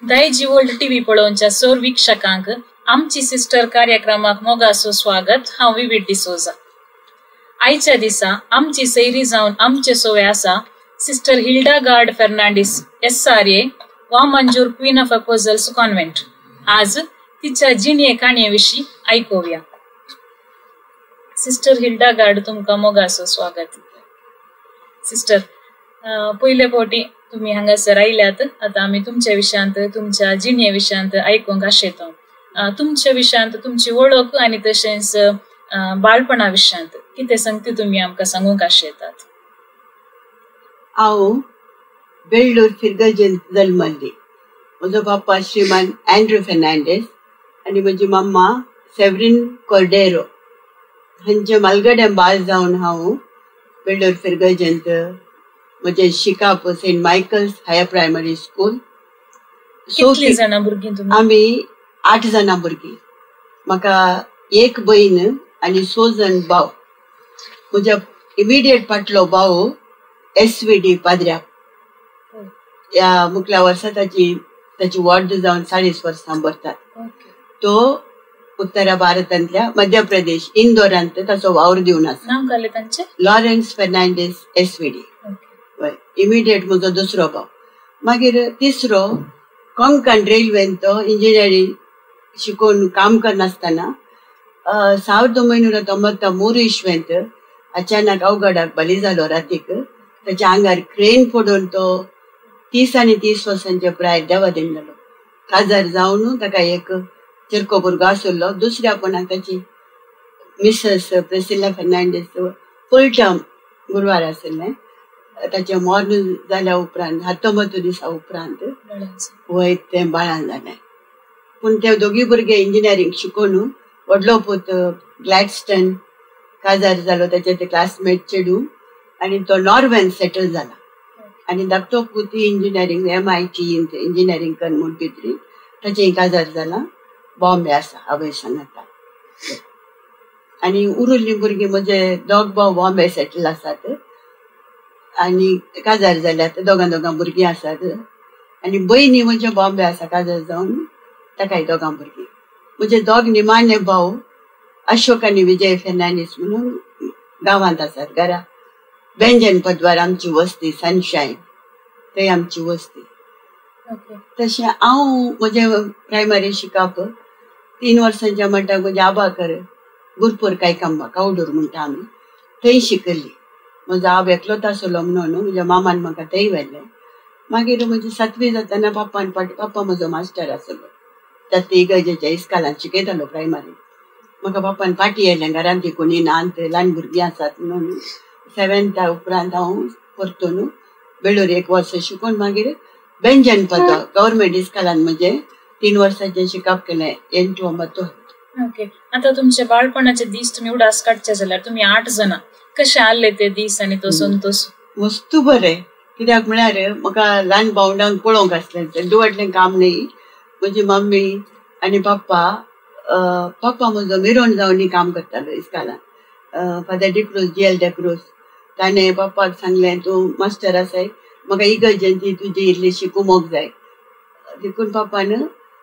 दयजी world TV पळोवनच्या सर वीक्षकांक आमची सिस्टर कार्यक्रमाक मोगासो स्वागत। हांव विविध डिसोजा। आयच्या दिसा आमची सैरी जावन आमचे सोवे आसा सिस्टर हिल्डागार्ड फर्नांडीस SRA वा मंजूर क्वीन ऑफ अपोजल्स कॉन्व्हेंट। आज तिच्या जिणे काणये ऐकूया। सिस्टर हिल्डागार्ड तुमका मोगासो स्वागत। सिस्टर पहिले फावटी तुम्ही हांगासर आयल्यात। आता आम्ही तुमच्या विशयांत तुमच्या जिणे विशयांत ऐकूंक आशेतो। तुमच्या विशयांत तुमची ओळख आणि तशेंच बाळपणा विशयांत कितें सांगता तुम्ही आमकां सांगूंक आशेतात। हांव बेल्लूर फिरगजेन जल्मल्ली। म्हजो बाप्पा श्रीमान एंड्रू फर्नांडीस आणि म्हजी मम्मा सेवरीन कॉर्डेरो। हांचे मालगड्यान बाळ जावन हांव बेल्लूर फिरगजेंत म्हजे शिकाप saint Michael's higher primary school. कितली जाणां भुरगीं तुमी? आमी 8 जाणां भुरगीं। म्हाका एक बहीण आणि 6 जण भाव। म्हज्या इमिडिएट फाटलो भाव SVD पाद्र्या। या मुखल्या वर्सा ताची वाड जावन 40 वर्सां भरतात। तो उत्तर भारतांतल्या मध्य प्रदेश इंदोरांत ताचो वावर दिवन आसा। नांव काय तांचे? Lawrence Fernandes SVD। इमिडिएट म्हजो दुसरो भाव। मागीर तिसरो कोंकण रेल्वेन तो इंजिनियरिंग शिकून काम करनासतना 1993 इस्वेंत अचानक अवघडाक बली जालो रातीक। त्याच्या आंगार क्रेन पडून तो 30 आणि 30 वर्सांचे प्राय देवा दिलो। काजार जावन ताका एक चिरको भुरगो आसलो। दुसऱ्या कोणाक ताची Mrs Priscilla Fernandes full term गुरवार आसले। ताचे मरण जाल्या उपरांत 19 दिसा उपरांत वय ते बाळान जालें। पूण ते दोगी भुरगे इंजिनियरिंग शिकून व्हडलो पूत ग्लॅडस्टन काजार जालो। ताचे ते क्लासमेट चेडू आणि तो नॉर्वेन सेटल जाला आणि धाकटो पूत इंजिनियरिंग MIT इंजिनियरिंग कर म्हूण भितरी ताचे काजार जाला। बॉम्बे आसा हांवें सांगता। आणि उरिल्लीं भुरगीं म्हजे दोग भाव बॉम्बे सेटल आसात आणि काजार जाल्यात। दोगां भुरगीं आसात आणि बहिणी म्हजे बॉम्बे आसा काजार जावन ताकाय दोगां भुरगीं। म्हजे दोग निमाणे भाव अशोक आणि विजय फर्नांडीस म्हणून गांवांत आसात। घरा बेंजन पद्वार आमची वस्ती सनशाईन थंय आमची वस्ती। तशें हांव म्हजे प्रायमरी शिकप 3 वर्सांच्या म्हणटा म्हजे आबाकर गुरपूर कायकांबा कावडूर म्हणटा आमी थंय शिकल्ली। म्हजो आब एकलोच आसलो म्हणून म्हज्या मामान म्हाका थंय व्हेलें। मागीर म्हजी 7वी जातना पप्पा म्हजो मास्टर आसलो। त्यात इगर्जेच्या इस्कालांत शिकयतालो प्रायमरी। म्हाका पप्पान फाटी येयलें घरांत कोणी नात ल्हान भुरगीं आसात म्हणून 7th उपरांत हांव परतून बेळूर 1 वर्स शिकून मागीर बेंजन पद्वा गव्हर्मेंट इस्कालांत म्हजे 3 वर्सांचे शिकप केलें एंटो मतो। ओके, आता तुमचे बाळपणाचे दीस तुम्ही उडास काडचे जाल्यार तुम्ही 8 जाणां कशे आसले ते दीस आणि तो संतोष? वस्तू बरें कित्याक म्हळ्यार म्हाका ल्हान भावंडांक पळोवंक आसलें। तेंडू व्हडलें काम न्ही। म्हजी मम्मी आणि पप्पा म्हजो मिरोन जावन काम करतालो इस्कालांत। फादर डिक्रूज GL डिक्रूज ताणें पप्पाक सांगलें तूं मास्टर आसाय म्हाका इगर्जेन तुजी इल्लीशी कुमोक जाय। देखून पप्पान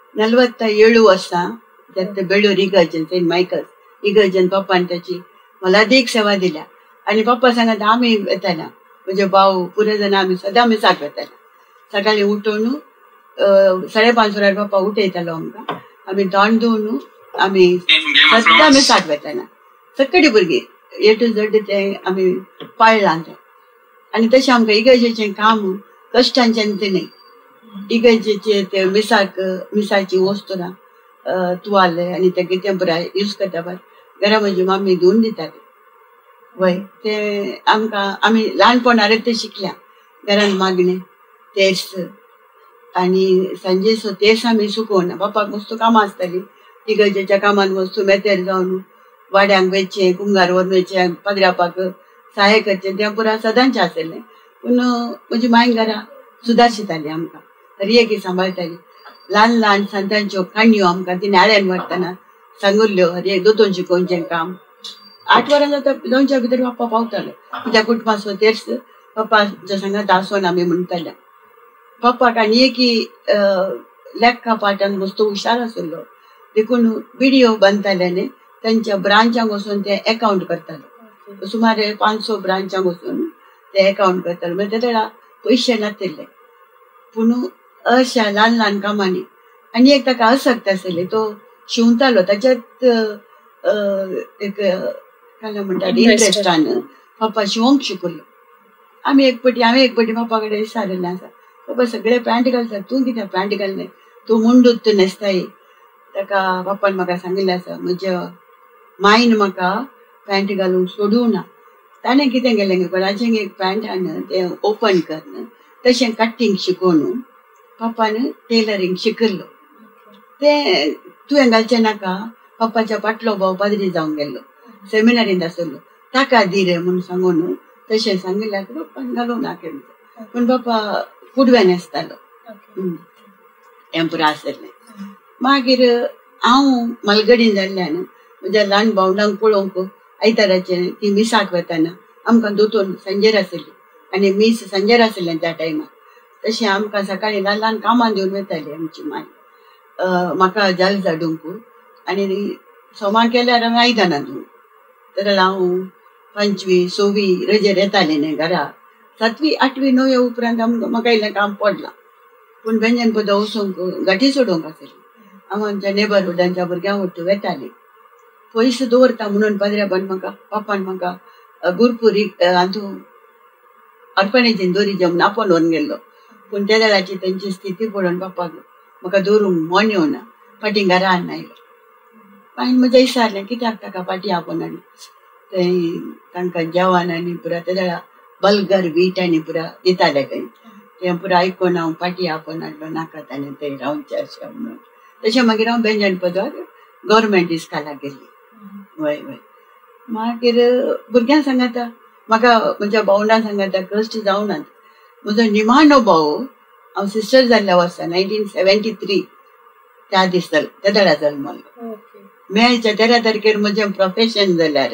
47 वर्सां त्यात बेळूर इगर्जेन सेंट मायकल्स इगर्जेन पप्पान ताची मोलादीक सेवा दिल्या। आणि पप्पा सांगता आमी येताना म्हजे भाव पुरे जाण आमी सदां मिसाक वताना। सकाळीं उठून 5:30 वरार पप्पा उठयतालो आमकां। आमी तोंड धुवन आमी सदां मिसाक वताना। सगळीं भुरगीं A to Z ते आमी पाळलां तें। आनी तशें आमकां इगर्जेचें काम कश्टांचें न्ही। इगर्जेचे ते मिसाची वस्तूना तुवाल आणि ते कितें पुराय यूज करता पळय घरा म्हजी मम्मी धुवन दिताली। वय ते आमकां आमी ल्हानपणांत ते शिकल्या। घरान मागणें तेर्स आणि सांजेचो तेर्स आमी सुकोवन बापाक मस्त कामां आसतालीं। इगर्जेच्या कामान वस्तू मेतेर जावन वाड्यांक वेचचें कुंगार व्हरून वेचचें पाद्र्यापाक सहाय्य करचें तें पुराय सदांचें आसलें। पूण म्हजी मांय घरा सुदारशिताली आमकां हरएकी सांबाळटाली। ल्हान संतांच्यो काणयो आमकां ती नाळ्यान वाडटना सांगुल्ल्यो हरएक दोतोन शिकोवचें काम। 8 वरां जाता 2च्या भितर पप्पा पावतालो। त्या कुटुंबाचो तेर्स पप्पाच्या सांगात आसोन आमी म्हणटाले। पप्पाक आनी एक लेखा पाठांत मस्त हुशार आसलो देखून व्हिडिओ बांदताल्याने तांच्या ब्रांचांक वचून ते अकाउंट करताले सुमारे 500 ब्रांचांक वचून ते अकाउंट करताले म्हणजे तेन्ना पयशे नासले पूण अशा ल्हान ल्हान कामांनी आनी एक ताका आसक्त आसले तो शिंवतालो ताच्यात एक काय म्हणटात इंट्रस्टान पप्पा शिवंक शिकलो हांवें एक पटी पप्पा कडेन विचारलें आसा पप्पा सगळे पॅन्ट घालतात तूं कित्याक पॅन्ट घाललें तूं मुंडूत न्हेसताय ताका पप्पान म्हाका सांगिल्लें आसा म्हज्या मायन म्हाका पॅन्ट घालूंक सोडूंक ना ताणें कितें केलें कोणाचें एक पॅन्ट हाडून तें ओपन करन तशें कटींग शिकोवन पप्पान टेलरींग शिकयलो तें तुवें घालचें नाका पप्पाच्या फाटलो भाव पाद्री जावंक गेल्लो सेमिनारींत आसलो ताका दी रे म्हूण सांगून तशें सांगिल्ल्याक पप्पान घालूंक ना केलें पूण पप्पा कुडव्यान न्हेसतालो हें पुरो आसलें मागीर हांव मलगडीन जाल्ल्यान म्हज्या ल्हान भावंडांक पळोवंक आयताराचें ती मिसाक वताना आमकां दोतोर संजेर आसली आनी मीस संजेर आसलें त्या टायमार तशें आमकां सकाळीं ल्हान ल्हान कामां दिवन वताली आमची माय म्हाका जल झाडूंक आनी सोमार केल्यार हांवें आयदनां धुवूंक तर हांव 25, 26 रजेर येतालें न्ही घरा 7वी, 8वी, 9वी उपरांत म्हाका इल्लें काम पडलां पूण व्यंजन पद वचोंक गाठी सोडूंक आसली हांव आमच्या नेबरहुडांच्या भुरग्यांक वट्ट वेतालें पयस दवरता म्हणून पाद्र्याबान म्हाका पप्पान म्हाका गुरपुरी हातूं अर्पणेचें दोरीचें म्हूण आपोवन व्हरून गेल्लो पूण त्या वेळाची तेंची स्थिती पळोवन पप्पाक म्हाका दवरूंक मन येवना फाटीं घरा हाडून आयलो हांवें म्हजें विचारलें कित्याक ताका फाटीं आपोवन हाडलें थंय तांकां जेवण आनी पुरा त्या वेळा बल्गर वीट आनी पुरा दिताले खंय तें पुरो आयकून हांव फाटीं आपोवन हाडलो नाका ताणें थंय रावचें अशें म्हणून तशें मागीर हांव बेंजन पदार गव्हर्मेंट इस्कॉलाक गेल्ली वय मागीर भुरग्यांक सांगता म्हाका म्हज्या भावंडांक सांगता कश्ट जावनात म्हजो निमाणो भाव हांव सिस्टर जाल्ल्या वर्सा 1973 त्या दीस त्या वेळा जल्मलो मेच्या 13 तारखेर म्हजें प्रोफेशन जाल्यार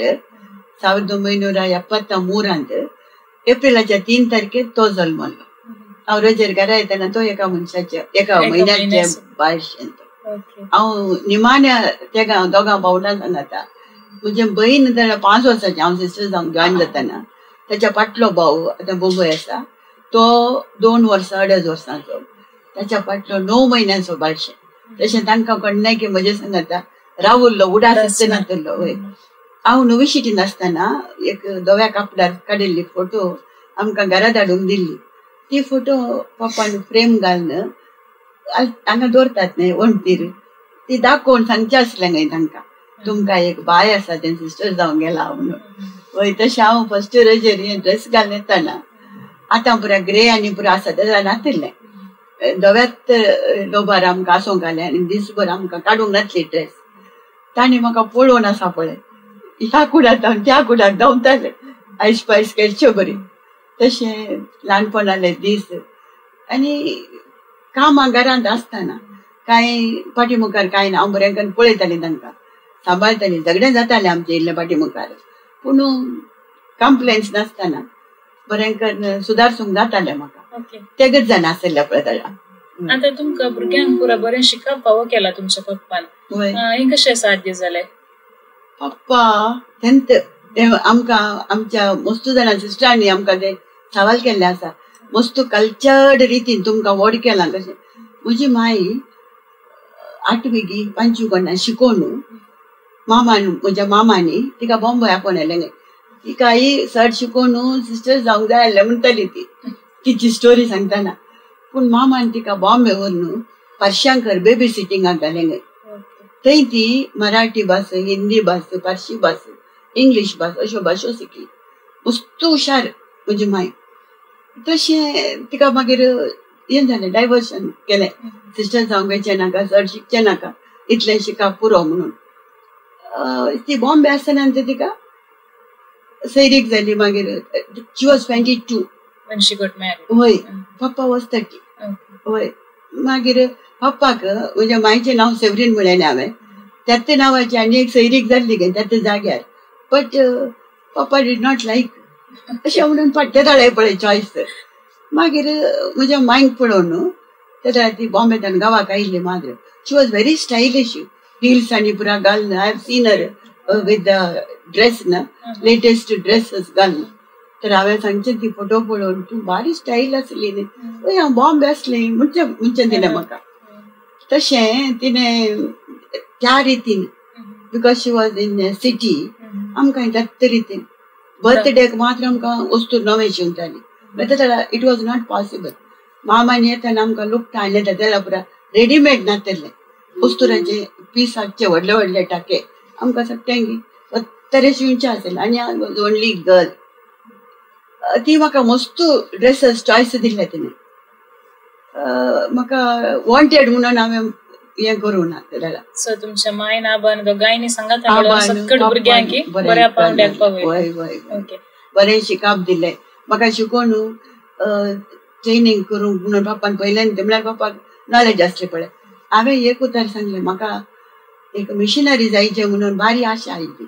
1973 एप्रिलाच्या 3 तारखेर तो जल्मलो हांव रजेर घरा येताना तो एका म्हयन्याचे बायशें हांव निमाण्या त्या दोगां भावंडांक सांगता म्हजे बहीण जाल्यार 5 वर्सांची हांव सिस्टर जावंक जॉयन जाताना ताच्या फाटलो भाव आतां मुंबय आसा तो 2 वर्सां 2.5 वर्सांचो ताच्या फाटलो 9 म्हयन्यांचो बायशें तशें तांकां कळना की म्हजे सांगता रावुल्लो उडास आसनातलो वय हांव नवी शिटीन आसतना एक धव्या कापडार काडिल्ली फोटो आमकां घरा धाडूंक दिल्ली ती फोटो पप्पान फ्रेम घालून हांगा दवरतात न्ही वणटीर ती दाखोवन सांगचें आसलें न्हय तांकां तुमकां एक बाय आसा तें सिस्टर जावंक गेला म्हणून वय तशें हांव फस्ट रजेर हें ड्रेस घालून येताना आतां पुरा ग्रे आनी पुरा आसा तें नातिल्लें धव्यात लोबार आमकां आसूंक घालें आनी दिसभर आमकां काडूंक नासली ड्रेस ताणें म्हाका पळोवन आसा पळय ह्या कुडाक त्या कुडाक धांवतालें आयस पायस खेळच्यो बरी तशें ल्हानपणाले दीस आनी कामां घरांत आसतना कांय फाटीमुखार कांय ना हांव बरें करून पळयतालें तांकां सांबाळतालीं झगडें जातालें आमचें इल्लें फाटीमुखार पूण कंप्लेन्स नासतना बरें करून सुदारसूंक जातालें म्हाका तेगच जाण आसलें पळय ताका आता तुमकां भुरग्यांक पुरा बरें शिकप फावो केला तुमच्या पप्पान हें कशें साध्य जालें पप्पा तेंत आमकां आमच्या मस्तू जाणां सिस्टरांनी आमकां ते सवाल केल्ले आसा मस्तू कल्चर्ड रितीन तुमकां व्हड केलां कशें म्हजी माय 8वी 5वी कोणा शिकोवन म्हज्या मामानी तिका बॉम्बे आपोवन येलें तिका ही सर शिकोवन सिस्टर जावंक जाय आसलें म्हणटाली ती तिची स्टोरी सांगतना पूण मामान तिका बॉम्बे व्हरून पर्शांकर बेबी सिटिंगाक घालें थंय ती मराठी भास हिंदी भास पारशी भास इंग्लीश भास अश्यो भाशो शिकली मस्त हुशार म्हजी माय तशें तिका मागीर हें जालें डायवर्शन केलें सिस्टर जावंकचें नाका सर शिकचें नाका इतलें शिका पुरो म्हणून ती बॉम्बे आसतना तिका सैरीक जाली मागीर she was 22 when she got married. वय पप्पा वॉज 30 वय मागीर पप्पाक म्हज्या मायचें नांव सेवरीन म्हळेलें हांवें त्याच नांवाची आनी एक सैरीक जाल्ली गे त्याच जाग्यार बट पप्पा डीड नॉट लायक अशें म्हणून पट्टे धाडे पळय चॉयस मागीर म्हज्या मायक पळोवन तेन्ना ती बॉम्बेंतल्यान गांवाक आयिल्ली मात्र she was very stylish, heels आनी पुरा घालून. I have seen her with the dress ना, लेटेस्ट ड्रेसेस घालून. तर हांवें सांगचें ती फोटो पळोवन तूं बारी स्टायल आसली न्ही, पळय हांव बॉम्बे आसली म्हणचें दिलें म्हाका. तशें तिणें त्या रितीन, because she was in city, आमकां त्याच रितीन बर्थडेक मात्र आमकां वस्तू नवे शिवताली. It was not possible. मामानी येताना आमकां लुगटां हाडले जाल्यार पुरा रेडीमेड नासतले, वस्तुराचे पीस हाडचे व्हडले व्हडले टाके आमकां सगळ्यांक तरे शिवचे आसले. आनी आय वॉज ओन्ली गर्ल. ती म्हाका मस्त ड्रेसेस चॉयस दिले तिणें. म्हाका वॉन्टेड म्हणून हांवें हें करूं ना. सो तुमच्या मायन आबान दोगांयनी सांगात सकट भुरग्यांक बऱ्या पावंड्याक पावय. बरें शिकाप दिलें म्हाका शिकोवन ट्रेनिंग करूंक म्हणून. बापान पयल्यान म्हळ्यार बापाक नॉलेज आसलें पळय. हांवें एक उतर सांगलें म्हाका एक मिशनरी जायचें म्हणून बारी आशा आयिल्ली.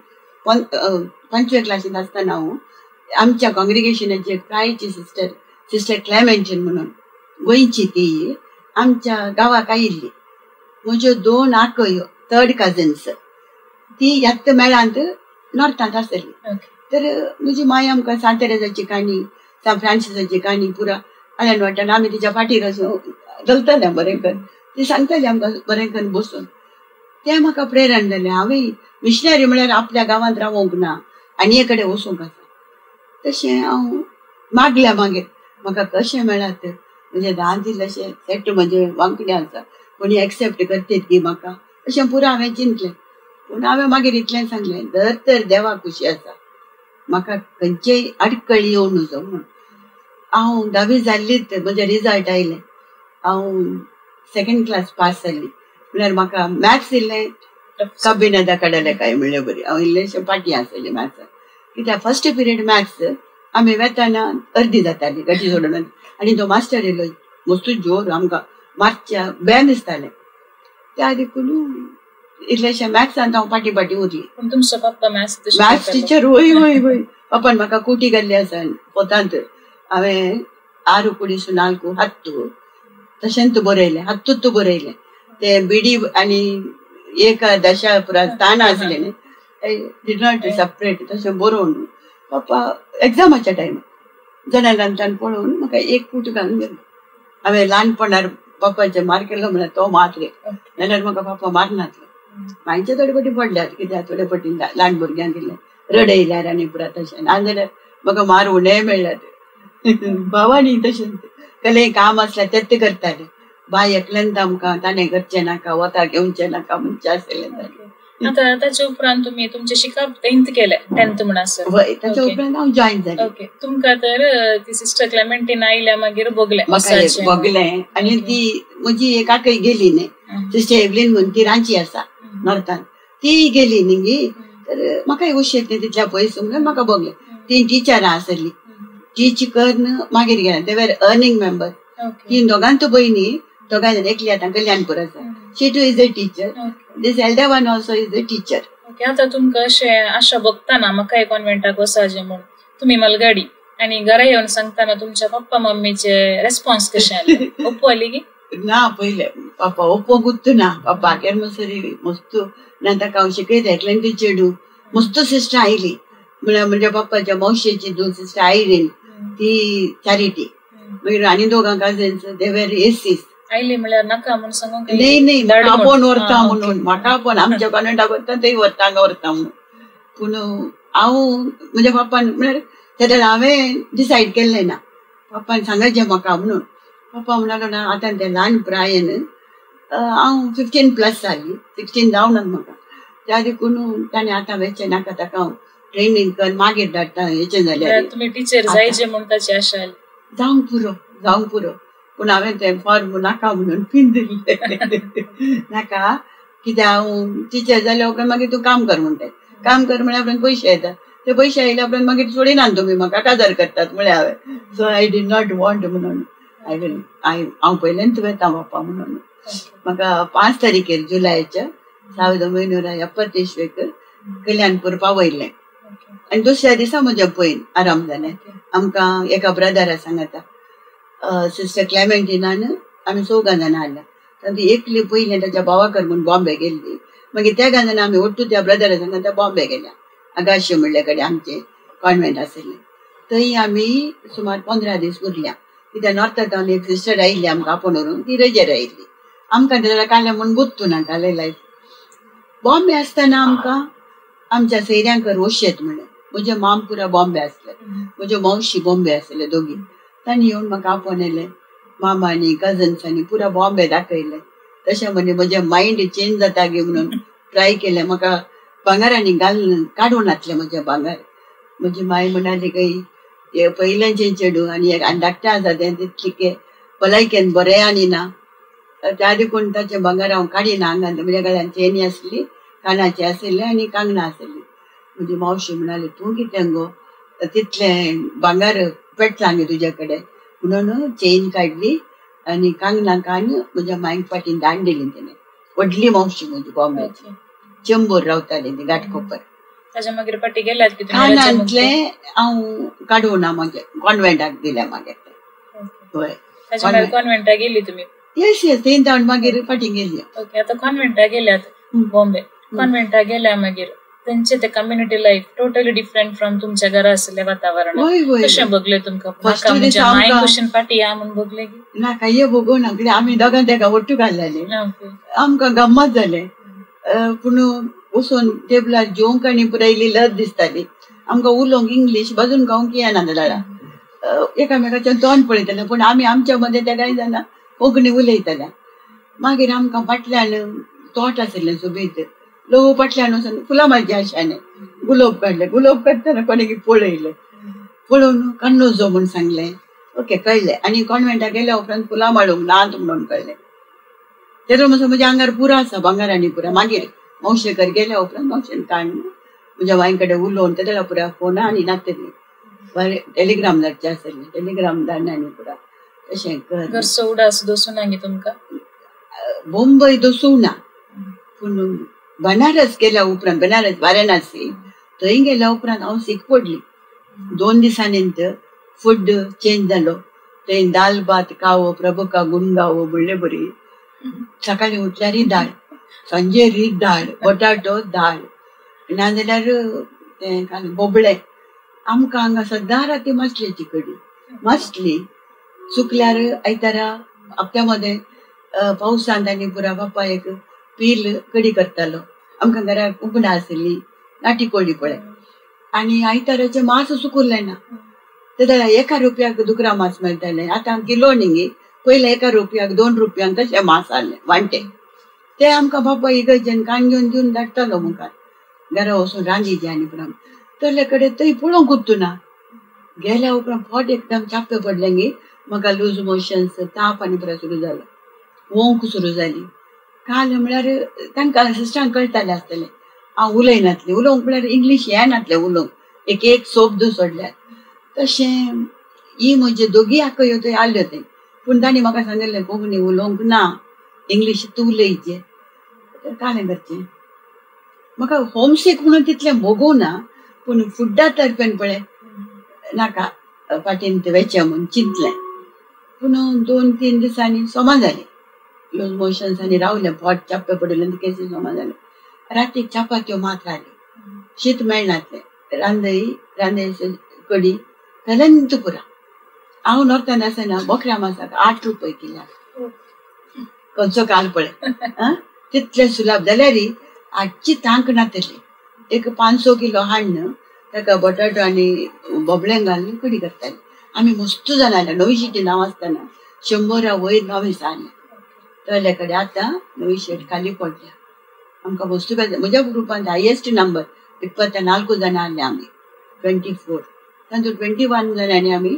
5वी क्लासींत आसतना हांव आमच्या कॉंग्रिगेशनाची एक प्रायची सिस्टर क्लेमेंटीन म्हणून गोंयची, ती आमच्या गांवाक आयिल्ली. म्हज्यो 2 आकयो 3rd कजन्स ती ह्यात मेळांत नॉर्थांत आसली. तर म्हजी माय आमकां सांत तेरेजाची काणी, सान फ्रांसिसाची काणी पुरा आयन वाटान आमी तिच्या फाटीर अशें घालताले बरें करून. ती सांगताली आमकां बरें करून बसून. तें म्हाका प्रेरण जालें. हांवें मिशनरी म्हळ्यार आपल्या गांवांत रावूंक ना, आनी एक कडेन वचूंक आसा. तशें हांव मागलें. मागीर म्हाका कशें मेळत म्हणजे दांतील अशें सेट म्हजे वांकडें आसा, कोणी एक्सेप्ट करतात की म्हाका, अशें पुरो हांवें चिंतलें. पूण हांवें मागीर इतलें सांगलें, धर तर देवा खुशी आसा, म्हाका खंयचेय आडकळ येवं नजो म्हूण. हांव 10वी जाल्लीच म्हजें रिजल्ट आयलें. हांव 2nd क्लास पास जाल्ली. म्हळ्यार म्हाका मॅथ्स इल्लें काबिनेदा काडले काय म्हणलें बरी. हांव इल्लेशें फाटी आसलें मॅथ्साक. कित्याक फर्स्ट पिरियड मॅथ्स आमी वेताना अर्दी जाताली गाठी सोडून. आनी तो मास्टर येयलो मस्तू जोर आमकां मार्चच्या बॅन दिसतालें. त्या देखून इल्लेशें मॅथ्सांत हांव फाटी उरली. तुमचो पप्पा मॅथ्स टीचर? वय वय वय. पप्पान म्हाका कुटी घाल्ली आसा पोतांत. हांवें 6 कुडीस 4 हत्तू तशेंच बरयलें, हत्तूच बरयलें. ते बिडी आनी 1 दशा पुरा स्थान आसलें न्ही, डिड नॉट सेपरेट. तशें बरोवन पप्पा एग्जामाच्या टायमार जनेलांतल्यान पळोवन म्हाका 1 कूट घालून गेलो. हांवें ल्हानपणार पप्पाचे मार केलो म्हळ्यार तो मारले, नाल्यार म्हाका पप्पा मारनासलो. मागीरचे थोडे फावटी पडल्यात, कित्याक थोडे फावटी ल्हान भुरग्यांक दिलें रडयल्यार आनी पुरा तशें. नाजाल्यार म्हाका मार उणेय मेळ्ळ्यात. भावानी तशें कसलेंय काम आसल्यार तेच करताले. बाय एकल्यान आमकां ताणें करचें नाका, वता घेवचें नाका म्हणचें आसलें. आता ताच्या उपरांत तुमी तुमचें शिकप 10th केलें, 10th म्हणसर. हय, ताच्या उपरांत हांव जॉइन जालें. ओके. तुमकां तर ती सिस्टर क्लेमेंटीन आयल्या मागीर बगलें आनी ती म्हजी एक आकय गेली न्ही, सिस्टर एवलीन म्हणून, ती रांची आसा नॉर्थान. ती गेली न्ही, तर म्हाकाय उशेत न्ही तितल्या पयस म्हणून म्हाका बगलें. ती टिचरां आसली. टीच करून मागीर गेलें. दे वर अर्निंग मेंबर. ती दोगांत भयणी, दोगां जाण. एकली आतां कल्याणपूर आसा. She too is a teacher. This elder one also is a teacher. आता तुमकां अशें आशा बघताना म्हाकाय कॉन्व्हेंटाक वचाचें म्हूण तुमी मलगाडी आनी घरा येवन सांगताना तुमच्या पप्पा मम्मीचे रेस्पॉन्स कशें आले? ओप्पली की ना? पयले पप्पा ओप्पोकूच ना. पप्पा आखेर मसरी मस्त ना, ताका हांव शिकयता एकल्यान चेडू. मस्त सिस्टर आयली. म्हळ्यार म्हणजे पप्पाच्या मौशेची 2 सिस्टर आयलीन, ती चॅरिटी. मागीर आनी 2 कजन्स, दे वर एसीस. आयली म्हळ्यार नाका म्हूण सांगूंक न्ही, म्हाका आपोवन व्हरता म्हणून. म्हाका आपोवन आमच्या कॉन्व्हेंटाक व्हरता, थंय व्हरता म्हणून. पूण हांव म्हज्या पप्पान म्हळ्यार तेन्ना हांवें डिसायड केल्लें ना पप्पान सांगचें म्हाका म्हणून. पप्पा म्हणलो ना, आतां तें ल्हान प्रायन हांव 15+ जाली, 16 जावनात म्हाका. त्या देखून ताणें आतां वेचें नाका, ताका हांव ट्रेनिंग कर मागीर धाडटा. हेचें जाल्यार तुमी टिचर जायचे म्हूण ताची आशा आयली. जावंक पुरो. पूण हांवें तें फॉर्म नाका म्हणून पिन दिल्लें. नाका, कित्याक हांव टिचर जाल्या उपरांत मागीर तूं काम कर म्हणटा. काम कर म्हळ्यार उपरांत पयशे येता. ते पयशे आयल्या उपरांत मागीर सोडिनात तुमी म्हाका, काजार करतात म्हळ्यार हांवें. So I did not want म्हणून हांव पयलेंच वेता बापा म्हणून. म्हाका 5 तारीखेर जुलायाच्या 1970 इस्वेक कल्याणपूर पावयलें. आनी दुसऱ्या दिसा म्हजें पयन आराम जालें. आमकां एका ब्रदरा सांगता, सिस्टर क्लेमेंटीनान आम्ही 6 जाणां आल्या. ती एकली पयली त्याच्या भावाकर म्हणून बॉम्बे गेल्ली. मागीर त्या जाणां आमी ओट्टू त्या ब्रदरा सांगा त्या बॉम्बे गेल्या. आगाशे म्हणले कडेन आमचे कॉन्व्हेंट आसले. थंय आमी सुमार 15 दीस उरल्या. कित्याक नॉर्थांतल्यान एक सिस्टर आयिल्ली आमकां आपोवन व्हरून ती रेजेर आयिल्ली. आमकां तेन्ना काले म्हूण बुत्तू ना काले लायफ. बॉम्बे आसतना आमकां आमच्या सैऱ्यांकर वशेत म्हणले. म्हजे माम पुरा बॉम्बे आसले, म्हज्यो मावशी बॉम्बे आसले दोगी. तांणी येवन म्हाका आपोवन येले. मामांनी कजन्सांनी पुरा बॉम्बे दाखयले. तशें म्हणजे म्हजें मायंड चेंज जाता गे म्हणून ट्राय केलें. म्हाका भांगारांनी काडून घातलें म्हजें भांगार. म्हजी माय म्हणाली काही पयल्यांचें चेडूं आनी एक धाकटें आसा तें तितलें भलायकेन बरें आनी ना. त्या देखून ताचें भांगार हांव काडिना आंगान. म्हज्या गळ्यान चेनी आसली, कानाची आसली आनी कांगणां आसली. म्हजी मावशी म्हणाली तूं कितें गो तितलें भांगार पेटलां गे तुजे कडेन म्हणून चेन काडली आनी कांगणां आनी म्हज्या मांयक पाटीन धाडून दिली तेणें. व्हडली मावशी म्हजी बॉम्बेची, चेंबूर रावताली ती घाटकोपर. ताच्या मागीर पाटी गेल्यात की कानांतलें हांव काडूं ना मागीर कॉन्व्हेंटाक दिलें मागीर. हय ताच्या मागीर कॉन्व्हेंटाक गेली तुमी? येस येस थंय जावन मागीर फाटीं गेली. ओके. आता कॉन्व्हेंटाक गेल्यात बॉम्बे. कॉन्व्हेंटाक गेल्या मागीर त्यांचे ते community life totally different from तुमच्या घरा आसले वातावरण. कशें बघले तुमकां? म्हणजे माय कुशीन पाटी या म्हणून बघले की ना काही बघू ना. कित्याक आमी दोगां तेका ओट्टू घाल्लेले. आमकां गम्मत जालें. पूण वचून टेबलार जेवंक आनी पुराय इल्ली लज दिसताली. आमकां उलोवंक इंग्लीश बाजून खावंक येना जाल्यार एकामेकाचें तोंड पळयताले. पूण आमी आमच्या मदें त्या कांय जाणां कोंकणी उलयताल्या. मागीर आमकां फाटल्यान तोट आसलें सोबीत. लोक फाटल्यान वचून फुलां म्हाजी आशाने गुलाब काडले. गुलाब काडटना कोणें पळयलें. पळोवन कन्नोजो म्हूण सांगलें. ओके कळलें. आनी कॉन्व्हेंटाक गेल्या उपरांत फुलां माळूंक नात म्हणून कळलें. तेजो मातसो म्हज्या आंगार पुरो आसा भांगारांनी पुरा. मागीर मावशेकर गेल्या उपरांत मावशेन काडून म्हज्या वांय कडेन उलोवन तेन्ना पुरा फोन आनी नातली टेलिग्राम धाडचे आसले. टेलिग्राम धाडना आनी पुरा तशें कर. घरचो उडास दोसूं ना गे तुमकां? मुंबय दोसूं ना. पूण बनारस गेल्या उपरांत बनारस वाराणसी थंय गेल्या उपरांत हांव सीक पडली. 2 दिसांनी फूड चेंज जालो. थंय दाल भात खावो, प्रभू का गुण गावो म्हणले बरी. सकाळीं उठल्यार दाळ, सांजे दाळ, बटाटो दाळ, नाजाल्यार तें बोबळे. आमकां हांगा सद्दां राती मासलेची कडी. मासली सुकल्यार आयतारा हप्त्या मदें पावसांत आनी पुरा बापा एक पील कडी करतालो. आमकां घराक उगडां आसली नाटी कोळी पळय. आनी आयताराचें मास सुकुरलें ना. तेन्ना 1 रुपयाक दुकरा मास मेळटालें. आतां किलो न्ही. पयलें 1 रुपयाक 2 रुपयांक तशें मास आसलें वांटे. ते आमकां बापा इगर्जेन कान घेवन दिवन धाडटालो मुखार. घरा वचून रांदीचे आनी पुरा. तसले कडेन थंय पळोवंक उत्तुना. गेल्या उपरांत पोट एकदम चाप्पे पडलें गे. म्हाका लूज मोशन्स, ताप आनी पुरा सुरू जालो. वोंक सुरू जाली. काल म्हळ्यार तांकां सिस्टरांक कळटालें आसतलें हांव उलयनातलें. उलोवंक म्हळ्यार इंग्लीश येनातलें उलोवंक. एक शब्द सोडल्यार. तशें ही म्हजे दोगी आकयो थंय आल्यो थंय. पूण तांणी म्हाका सांगलें कोंकणी उलोवंक ना, इंग्लीश तूं उलयचें. कालें करचें. म्हाका होमसीक म्हणून तितलें भोगूं ना. पूण फुड्डा तर्फेन पळय नाका फाटीन वेचें म्हूण चिंतलें. पूण 2-3 दिसांनी सोमा जालें. लूज मोशन्स आनी रावलें. पोट चाप्पे पडले आनी केसी सोमा जालें. रातीक चपात्यो मात रावली. शीत मेळनातलें. रांदय कडी घालन पुरा. हांव नॉर्थान आसतना बोकऱ्या मासाक 8 रुपये किलो. खंयचो काल पळय तितलें सुलाब जाल्यार 8ची तांक नातली. एक 500 किलो हाडून ताका बटाटो आनी बोबळें घालून कडी करताली. आमी मस्त जाणाले. नवी शेटी नांव आसतना 100 वयर नांव आसलें. तले कडेन आतां नवी शेट खाली पडल्या. आमकां मस्त म्हज्या ग्रुपांत हायेस्ट नंबर 24 जाणां आसले आमी. 24 तातूंत 21 जाणांनी आमी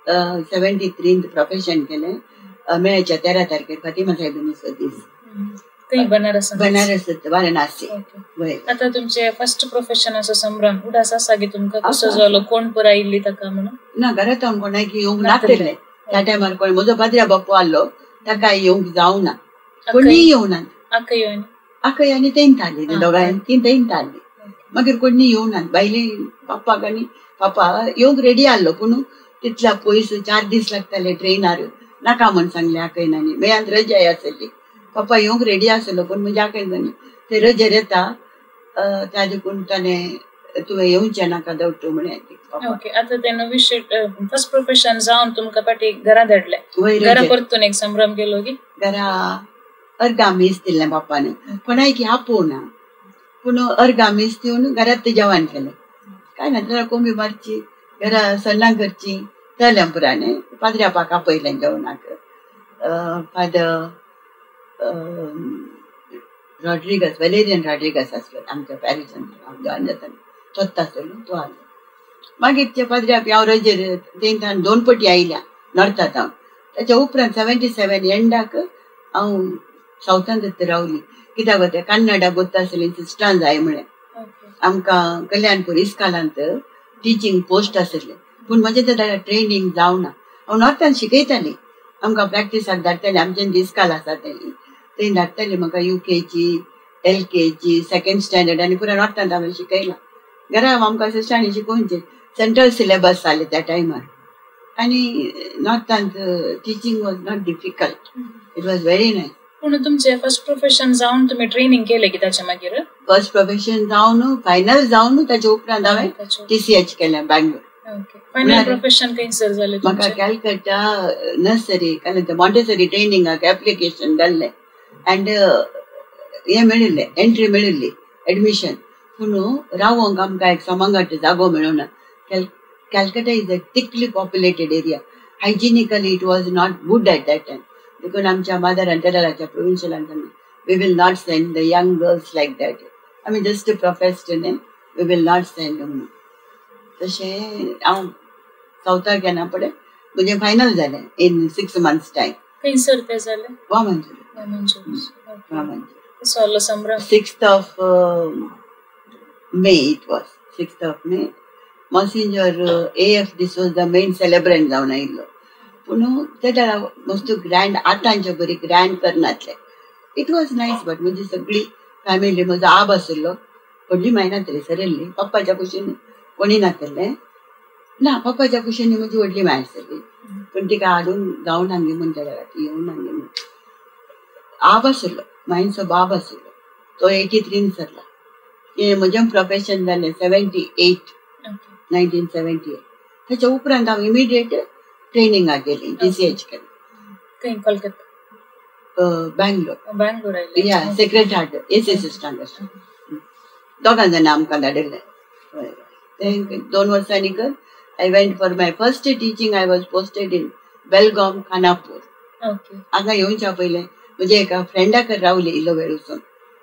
73 प्रोफेशन केलें. मेच्या 13 तारखेर फातिमा साहेबांचो दीस. बनारस वाराणसी. आता तुमचे फर्स्ट प्रोफेशन असो संभ्रम उडास आसा की तुमकां कसो जालो? कोण पुरा आयिल्ली ताका म्हणून? ना घरांत हांव कोणाक येवंक नासलें. त्या टायमार कोण म्हजो पाद्र्या बापू आसलो ताका येवंक जावं ना. कोणी येवना. आकय आनी तेंत आली. दोगांय ती तेंत आली. मागीर कोणी येवना. बायले पापाक आनी पापा येवंक रेडी आसलो. पूण तितल्या पयस 4 दीस लागताले ट्रेनार. नाका म्हूण सांगलें आकयनांनी मेळ्यांत रजाय आसली पप्पा येवंक रेडी आसलो पूण म्हज्या आकयनांनी ते रजेर येता त्या देखून ताणें तुवें येवचें नाका दवटू म्हणे ओके आता तेन्ना विशय फर्स्ट प्रोफेशन जावन तुमकां पाटी घरा धाडले घरा परतून एक संभ्रम केलो की घरा अर्धा मीस दिल्लें बापान पण की आपोवना पूण अर्धा मीस दिवन घरात जेवण केलें काय ना जरा कोंबी मारची घरा सन्नां करची जालें पुराणें पाद्र्या पाक आपयलें जेवणाक फादर रॉड्रिगस वेलेरियन रॉड्रिगस आसलो आमच्या पॅरिसान जॉइन जाताना तोच आसलो तो आलो मागीर ते पाद्र्याक हांव रजेर तेंच्यान 2 पटी आयल्या नॉर्थांत हांव ताच्या उपरांत 77 एंडाक हांव सावथांत रावली कित्याक ते कन्नडा गोत्ता आसली सिस्टरां जाय म्हळें आमकां कल्याणपूर इस्कालांत टिचींग पोस्ट आसले पूण म्हजें तेन्ना ट्रेनींग जावना हांव नॉर्थांत शिकयताली आमकां प्रॅक्टिसाक धाडटाली आमचें इस्काल आसा थंय धाडटाली म्हाका UKG LKG 2nd स्टँडर्ड आनी पुरा नॉर्थांत हांवें शिकयलां घरा आमकां सिस्टरांनी शिकोवचें सेंट्रल सिलेबस जालें त्या टायमार आनी नॉर्थांत teaching was not difficult it was very nice पूण तुमचें फर्स्ट प्रोफेशन जावन तुमी ट्रेनींग केलें की ताच्या मागीर फर्स्ट प्रोफेशन जावन फायनल जावन ताच्या उपरांत हांवें TCH केलें बँगलोर फायनल प्रोफेशन खंयसर जालें म्हाका कॅलकट्टा नर्सरी मॉन्टेसरी ट्रेनिंगाक एप्लिकेशन घाल्लें एंड हें मेळिल्लें एंट्री मेळिल्ली एडमिशन पूण रावोंक आमकां एक समांगाट जागो मेळूना Calcutta is a thickly populated area hygienically it was not good at that time देखून आमच्या मदर आनी टेलराच्या प्रोविन्शियलान we will not send the young girls like that आमी just professed we will not send म्हणून तशें हांव सावथाक येना पडे म्हजें फायनल जालें इन 6 months टायम खंयसर तें जालें वामंजूर कसो आसलो संभ्रम 6th of May it was 6th of May Monsignor AF D'Souza main celebrant जावन आयिल्लो पूण ते तेन्ना मस्त ग्रँड आतांचे बरी ग्रँड करनातले इट वॉज नायस बट म्हजी सगळी फॅमिली म्हजो आब आशिल्लो व्हडली मायनात रे सरिल्ली पप्पाच्या कुशीन कोणी नासलें ना पप्पाच्या कुशीन म्हजी व्हडली माय आसली पूण तिका हाडून जावन हांगे म्हणटा येवन हांगे म्हण आब आशिल्लो मायनचो बाब आशिल्लो तो 83 सरला म्हजें प्रोफेशन जालें 1978 ताच्या उपरांत हांव इमिडिएट ट्रेनिंगाक गेली TCH केली बँगलोर या सेक्रेट हार्ट AC सिस्टम दोगां जाणां आमकां धाडिल्लें 2 वर्सांनी कर I went for my first teaching. I was posted in Belgaum, Khanapur. हांगा येवच्या पयलें म्हजे एका फ्रेंडाक रावली इल्लो वेळ वचून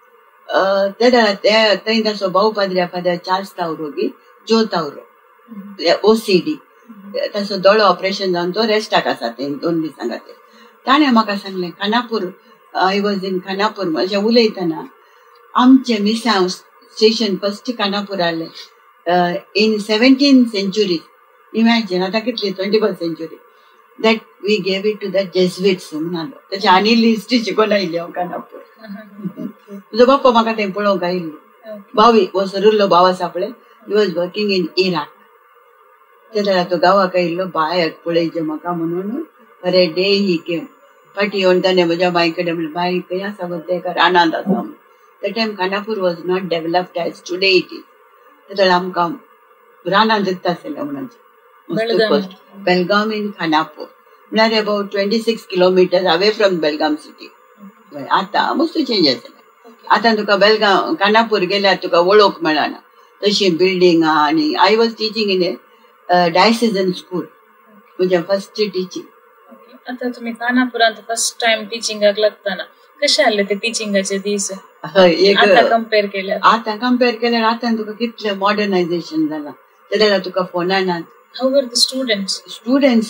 थंय ताचो भाऊ पाद्र्या फादर चार्ल्स तावरोगी जो तावरो OCD ताचो दोळो ऑपरेशन जावन तो रेस्टाक आसा ते 2 दिसां खातीर ताणें म्हाका सांगलें Khanapur I was in Khanapur अशें उलयतना आमचे मिसांव स्टेशन फर्स्ट खानापूर आलें इन 17th century इमॅजिन आतां कितली 21st century that we gave it to the Jesuits म्हणलो ताची आनी हिस्ट्री शिकोवन आयली हांव खानापूर तुजो बाप्पा म्हाका थंय पळोवंक आयिल्लो भावी हो सरुल्लो भाव आसा पळय he was working in Iraq तेन्ना तो गांवाक आयिल्लो बाय पळयचें म्हाका म्हणून बरे डे ही केम फाटी येवन ताणें म्हज्या बाय कडेन म्हणलें बाय खंय आसा गो ते रानांत आसा त्या time Khanapur was not developed as today it is तेन्ना आमकां रानांत दिसता आसलें म्हणून Belgaum in Khanapur म्हळ्यार about 26 kilometers away from Belgaum city आतां मस्त चेंज जालें आतां तुका बेलगांव खानापूर गेल्यार तुका वळोवंक मेळना तशी बिल्डिंगां आनी I was teaching in a diocesan school म्हजें फर्स्ट टिचींग आतां तुमी खानापुरांत फर्स्ट टायम टिचींगाक लागतना कशें आसले ते टिचींगाचे दीस आतां कंपेर केल्यार आतां तुका कितलें मॉडर्नायझेशन जालां तेन्ना तुका फोनान How were the students? Students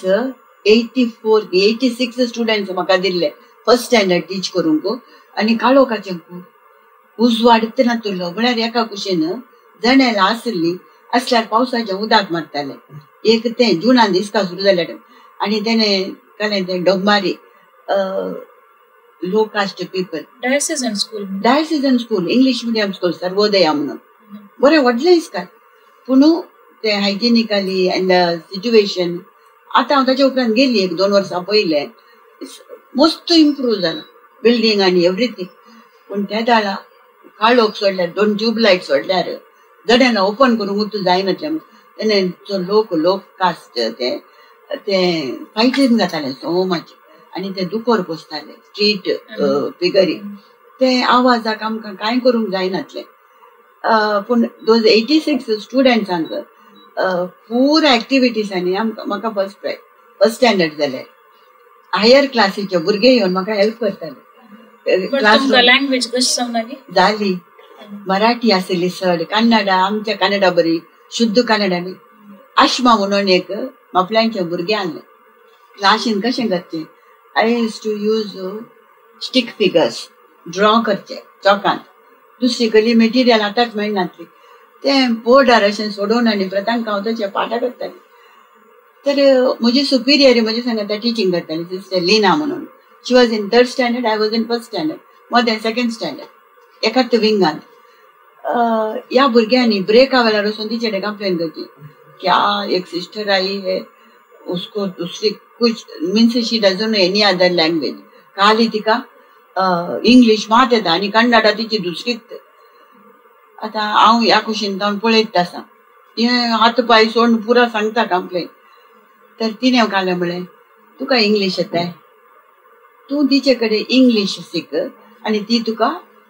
86 students म्हाका दिल्ले फर्स्ट स्टँडर्ड टीच करूंक आनी काळोखाचें उजवाड नातुरलो म्हळ्यार एका कुशीन जणेल आसली असल्यार पावसाचें उदक मारताले एक तें जुनान दिसका सुरू जाल्या आनी तेणें केलें तें Dogmari low caste people diocesan school English medium school Sarvodaya म्हणून बरें व्हडलें इस्काल पूण ते हायजिनिकली एंड सिच्युएशन आतां हांव ताच्या उपरांत गेली 1-2 वर्सां पयलें मस्त इम्प्रूव्ह जाला बिल्डींग आनी एवरीथींग. पूण त्या दाळा काळोख सोडल्यार 2 ट्यूबलायट सोडल्यार जड्यान ओपन करूंक उतू जायनातलें. तेणे लोक कास्ट ते फायटींग जातालें सो मच आनी ते दुकोर बसताले स्ट्रीट फिगरी. ते आवाजाक आमकां कांय करूंक जायनातलें. पूण दोज 86 स्टुडंट्सांक पुरा एक्टिविटीजांनी म्हाका फर्स्ट स्टँडर्ड जाले. हायर क्लासीचे भुरगे येवन म्हाका हेल्प करताले. लँग्वेज कशी समजली जाली मराठी आसली चड. कन्नडा आमच्या कन्नडा बरी शुद्ध कन्नडानी. आश्मा म्हणून एक मापल्यांचे भुरगे आणले क्लासीन. कशें करचें I use to use stick figures draw करचे चॉकान. दुसरी कसली मेटिरियल आतांच मेळनातली. ते बोर्डार अशें सोडोवन आनी प्रतांक हांव तशें पाठां करतालें. तर म्हजी सुपिरियर म्हजे सांगता टिचींग करताली सिस्टर लिना म्हणून. She was in 3rd standard, I was in 1st standard, more than 2nd standard. एकाच विंगान ह्या भुरग्यांनी ब्रेका वेळार वचून तिचेडे कंप्लेन करची क्या एक सिस्टर आई है उसको दूसरी कुछ means she doesn't know any other language. काली तिका इंग्लिश मात येता आनी कन्नडा तिची दुसरीच. आतां हांव ह्या कुशीन जावन पळयत आसा हें हात पांय सोडून पुरा सांगता कंप्लेन. तर तिणें कालें म्हळें तुका इंग्लीश येताय, तूं तिचे कडेन इंग्लीश शिक आनी ती तुका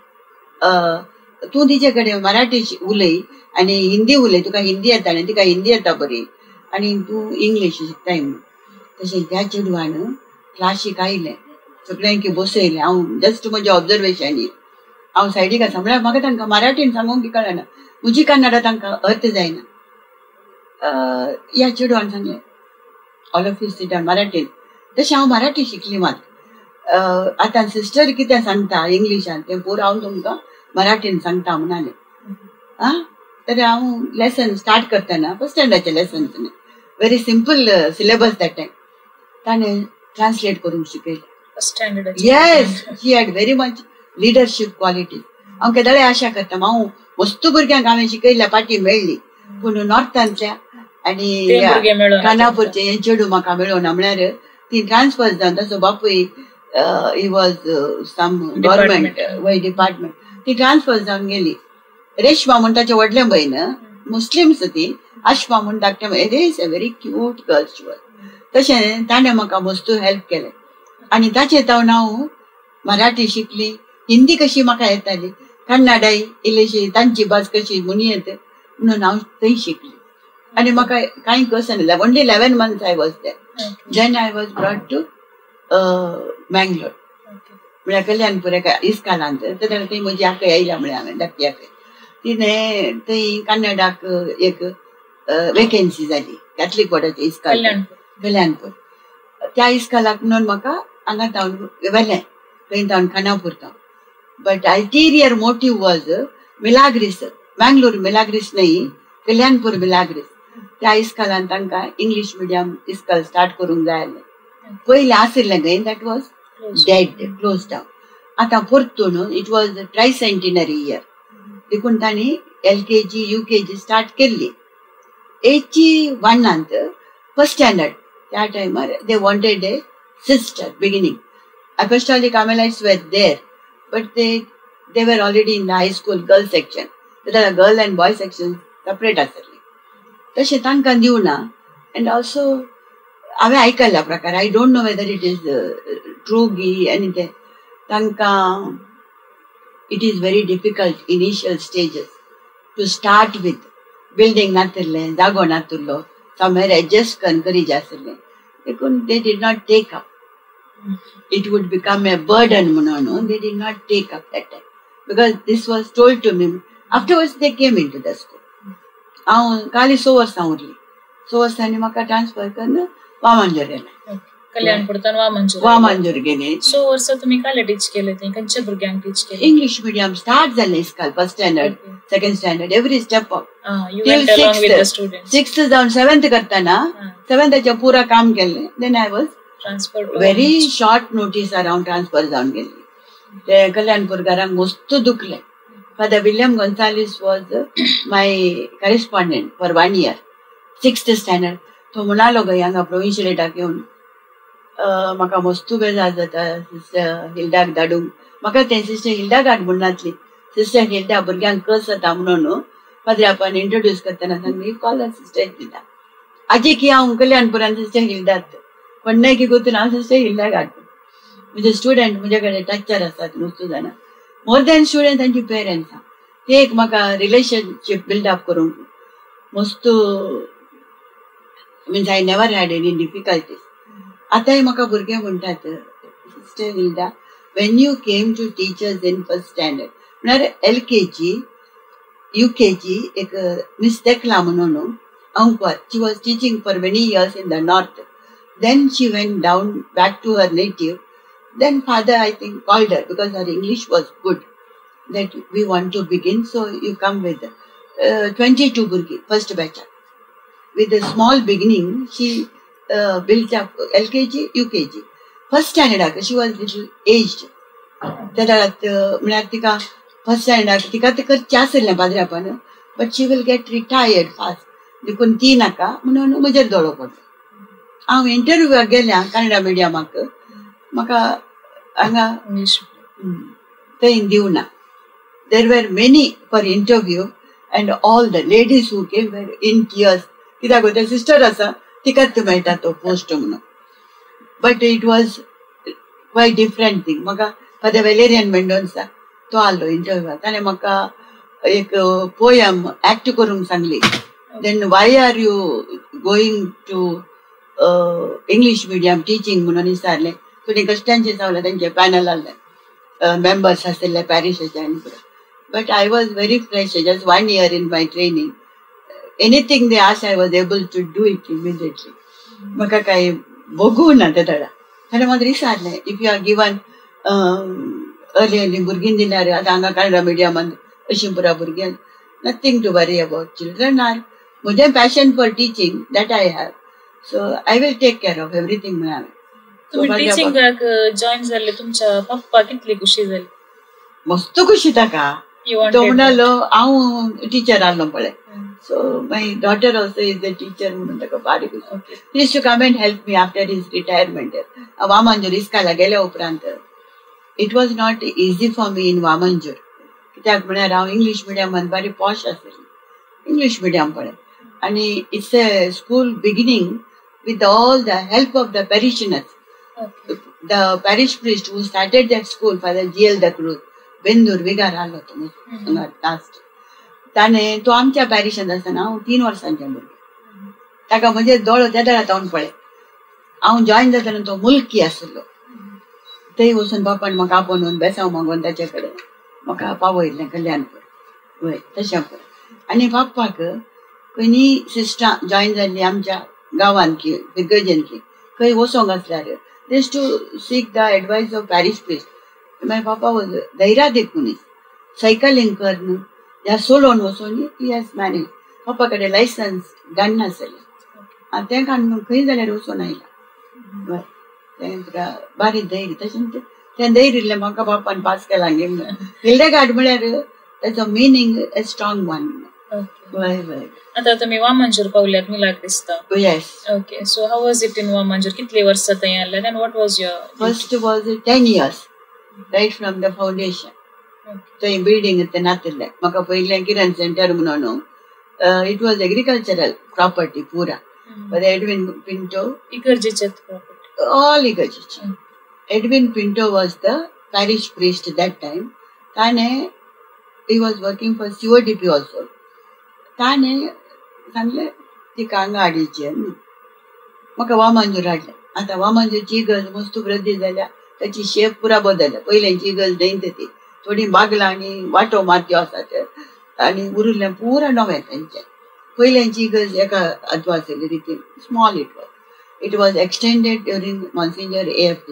तूं तिचे कडेन मराठी उलय आनी हिंदी उलय. तुका हिंदी येता आनी तिका हिंदी येता बरी आनी तूं इंग्लीश शिकताय म्हणून. तशें त्या चेडवान क्लासीक आयलें सगळ्यांकी बसयलें. हांव जस्ट म्हजें ऑब्जर्वेशन हांव सायडीक आसा म्हळ्यार म्हाका तांकां मराठीन सांगूंक कळना. म्हजी कन्नडा तांकां अर्थ जायना. ह्या चेडवान सांगलें all of you sit down मराठीन. तशें हांव मराठी शिकली मात. आतां सिस्टर कितें सांगता इंग्लिशान तें पुरो हांव तुमकां मराठीन सांगता म्हणालें. तर हांव लेसन स्टार्ट करतना 1st स्टँडर्डाचें lesson very simple syllabus that time ताणें ट्रान्सलेट करूंक शिकयलें. Yes she had very much leadership quality. हांव केदाळे आशा करता हांव मस्त भुरग्यांक हांवें शिकयल्या पाटी मेळ्ळी. पूण नॉर्थांतल्या आनी खानापूरचे हे चेडूं म्हाका मेळोना. म्हळ्यार ती ट्रान्सफर जावन ताचो बापूय he was some government way department. ती ट्रान्सफर जावन गेली. रेशमा म्हण ताचे व्हडलें भयण मुस्लिम्स ती. आश्मा म्हण धाकटें भयण is a very cute girl she was. तशें ताणें म्हाका मस्त हेल्प केलें आनी ताचे तावन हांव मराठी शिकली. हिंदी कशी म्हाका येताली, कन्नडाय इल्लीशी तांची भास कशी मुनी येता म्हणून हांव थंय शिकली. आनी म्हाका कांय कसना. Only 11 months I was there. Then I was brought to Mangalore म्हळ्यार कल्याणपूर एका इस्कालांत. तेन्ना थंय म्हजी आखय आयल्या म्हळ्यार हांवें धाकटी आखय. तिणें थंय कन्नडाक एक वेकेन्सी जाली कॅथलीक बोर्डाच्या इस्काल कल्याणपूर. त्या इस्कालाक म्हणून म्हाका हांगा जावन व्हेलें थंय जावन खानापूर जावन. But ulterior motive was Milagres. Mangalore Milagres न्हय, कल्याणपूर मिलाग्रीस. त्या इस्कालान तांकां इंग्लीश मिडियम इस्काल स्टार्ट करूंक जाय आसलें. पयलें आशिल्लें खंय that was dead close down. आतां परतून इट वॉज ट्रायसेंटिनरी इयर. देखून तांणी LKG UKG स्टार्ट केल्ली. 81 1st स्टँडर्ड. त्या टायमार they wanted a sister beginning. Apostolic Carmelites were there, but they were already in the high school girl section. There are girl and boy sections separate आसली. तशें तांकां दिवना. End also हांवें आयकल्ल्या प्रकार I don't know whether it is true गी आनी ते तांकां it is very difficult initial stages to start with. Building नासलें, जागो नासलो, समवेर एडजस्ट करी जाय आसलें. देखून they did not take up. It would become a burden म्हणून they did not take up that time because this was told to me. Afterwards they came into the school. हांव काली 6 वर्सां उरली. 6 वर्सांनी म्हाका ट्रान्सफर करून वामांजोर गेलें. कल्याणपूरतून वामांजोर गेलें. 6 वर्सां तुमी काले टीच केले थंय खंयच्या भुरग्यांक टीच केले? इंग्लीश मिडियम स्टार्ट जालें इस्काल 1st standard 2nd standard every step up till 6th जावन 7th करतना 7thचे पुरा काम केलें. Then I was very short notice around transfer जावन गेल्ली. ते कल्याणपूरकारांक मस्त दुखलें. Father William Gonsalves was my correspondent for 1 year 6th standard. तो म्हणालो गय हांगा प्रोविन्शियलेटाक येवन म्हाका मस्तू बेजार जाता सिस्टर हिल्डाक धाडूंक. म्हाका तें सिस्टर हिल्डा धाड म्हणनातली. सिस्टर हिल्डा भुरग्यांक कस जाता म्हणून पाद्र्यापान इंट्रोड्यूस करतना सांगली कॉल सिस्टर हिल्डा. आजी की हांव कल्याणपुरान सिस्टर हिल्डात पण नाही की गोतून हांव सिस्टर हिल्डा धाडटा. म्हणजे स्टुडंट म्हजे कडेन टचार आसात मस्तू जाणां. मोर दॅन स्टुडंट तांची पेरंट्स ते एक म्हाका रिलेशनशीप बिल्डअप करूंक मस्तू means I never had any difficulties. आतांय म्हाका भुरगे म्हणटात sister Hilda when you came to teachers in first standard म्हळ्यार LKG UKG एक मिस तेकला म्हणून अंकवार she was teaching for many years in the north. Then she went down back to her native. Then father, I think, called her because her English was good. That we want to begin, so you come with 22 burgi, first batch. With a small beginning, she built up LKG, UKG. First standard, she was little aged. That म्हळ्यार तिका first standard तिका तिका चासले पाद्र्यापान, but she will get retired fast. देखून ती नाका म्हणून म्हजेर दोळो पडलो. हांव इंटरव्यूवाक गेल्या कन्नडा मिडियमाक. म्हाका हांगा थंय दिवना. There were many for interview and all the ladies who came were in tears. कित्याक ते सिस्टर आसा तिकाच मेळटा तो पोस्ट म्हणून. But it was quite different thing. म्हाका फादर वेलेरियन मेंडोन्सा तो आलो इंटरव्यूवाक. ताणें म्हाका एक पोयम एक्ट करूंक सांगली. Then why are you going to English medium teaching म्हणून विचारलें. तुवें कश्टांचे सांगलें तांचे पॅनल आहले मेंबर्स आसले पॅरिशाचे आनी पुरो. But I was very fresh just 1 year in my training. Anything they ask I was able to do it immediately. म्हाका कांय बघू ना ते तडा. ताणें म्हाका विचारलें if you are given early भुरगीं दिल्यार आतां हांगा कन्नडा मिडियमान अशीं पुरा भुरग्यां nothing to worry about. Children are म्हजें passion for teaching that I have. So I will take care of everything म्हळ्यार. तुम्ही टीचिंगाक जॉईन जाल्ले तुमच्या पप्पा कितली खुशी जाली? मस्त खुशी ताका. तो म्हणालो हांव टीचर आसलो पळय. So my daughter also is a teacher म्हणून ताका बारी खुशी. He used to come and help me after his retirement. Vamanjoor इस्काला गेल्या उपरांत it was not easy for me in Vamanjoor. कित्याक म्हळ्यार हांव इंग्लीश मिडियमान बारी पॉश आसली. इंग्लीश मिडियम पळय आनी it's a school beginning with all the help of the parishioners. The parish priest who started that school, Father G.L. Da Cruz, Bendur Vigar आलो तो last. ताणें तो आमच्या पॅरिशांत आसतना हांव 3 वर्सांचें भुरगें. ताका म्हजे दोळो त्या दारात हांव पळय. हांव जॉईन जाताना तो मुल्की आसलो. थंय वचून बापान म्हाका आपोवन बेसांव मागून ताचे कडेन म्हाका पावयलें कल्याणपूर. वय तशें पळय. आनी बापाक खंयनी सिस्टरां जॉईन जाल्लीं आमच्या गांवांत की बिगर्जन की खंय वचोंक आसल्यार they used to seek the advice of parish priest. My papa was धैर्य देखून सायकलिंग करून ह्या सोडून वचून he has managed. पप्पा कडेन लायसन्स गन नासलें आनी तें काडून खंय जाल्यार वचून आयला. तें बारी धैर्य तशें तें धैर्य म्हाका बापान पास केलां गेम. हिल्डेगार्ड म्हळ्यार तेचो मिनींग अ स्ट्रॉंग वन. वय वय. आता तुम्ही वामनजूर पावल्यात मिला क्रिस्ता. Yes. Okay, so how was it in Vamanjoor? कितली वर्सां थंय आसल्यात and what was your first was 10 years right from the foundation. थंय बिल्डिंग ते नातिल्लें. म्हाका पयलें किरण सेंटर म्हणून it was agricultural property पुरा. But Edwin Pinto इगर्जेचेत property. all इगर्जेचे. Edwin Pinto was the parish priest that time. ताणें he was working for CODP also. ताणें सांगलें तिका हांगा हाडीचें. म्हाका वामनजूर हाडलें. आतां वामनजूरची इगर्ज मस्त वृद्धी जाल्या. ताची शेप पुरा बदलल्या. पयल्यांची इगर्ज न्हय ती. थोडी बागलां आनी वाटो मारत्यो आसात आनी उरिल्लें पुरा नवें तेंचें. पयल्यांची इगर्ज एका हातू आसली रितीन small it was extended during monsignor A.F.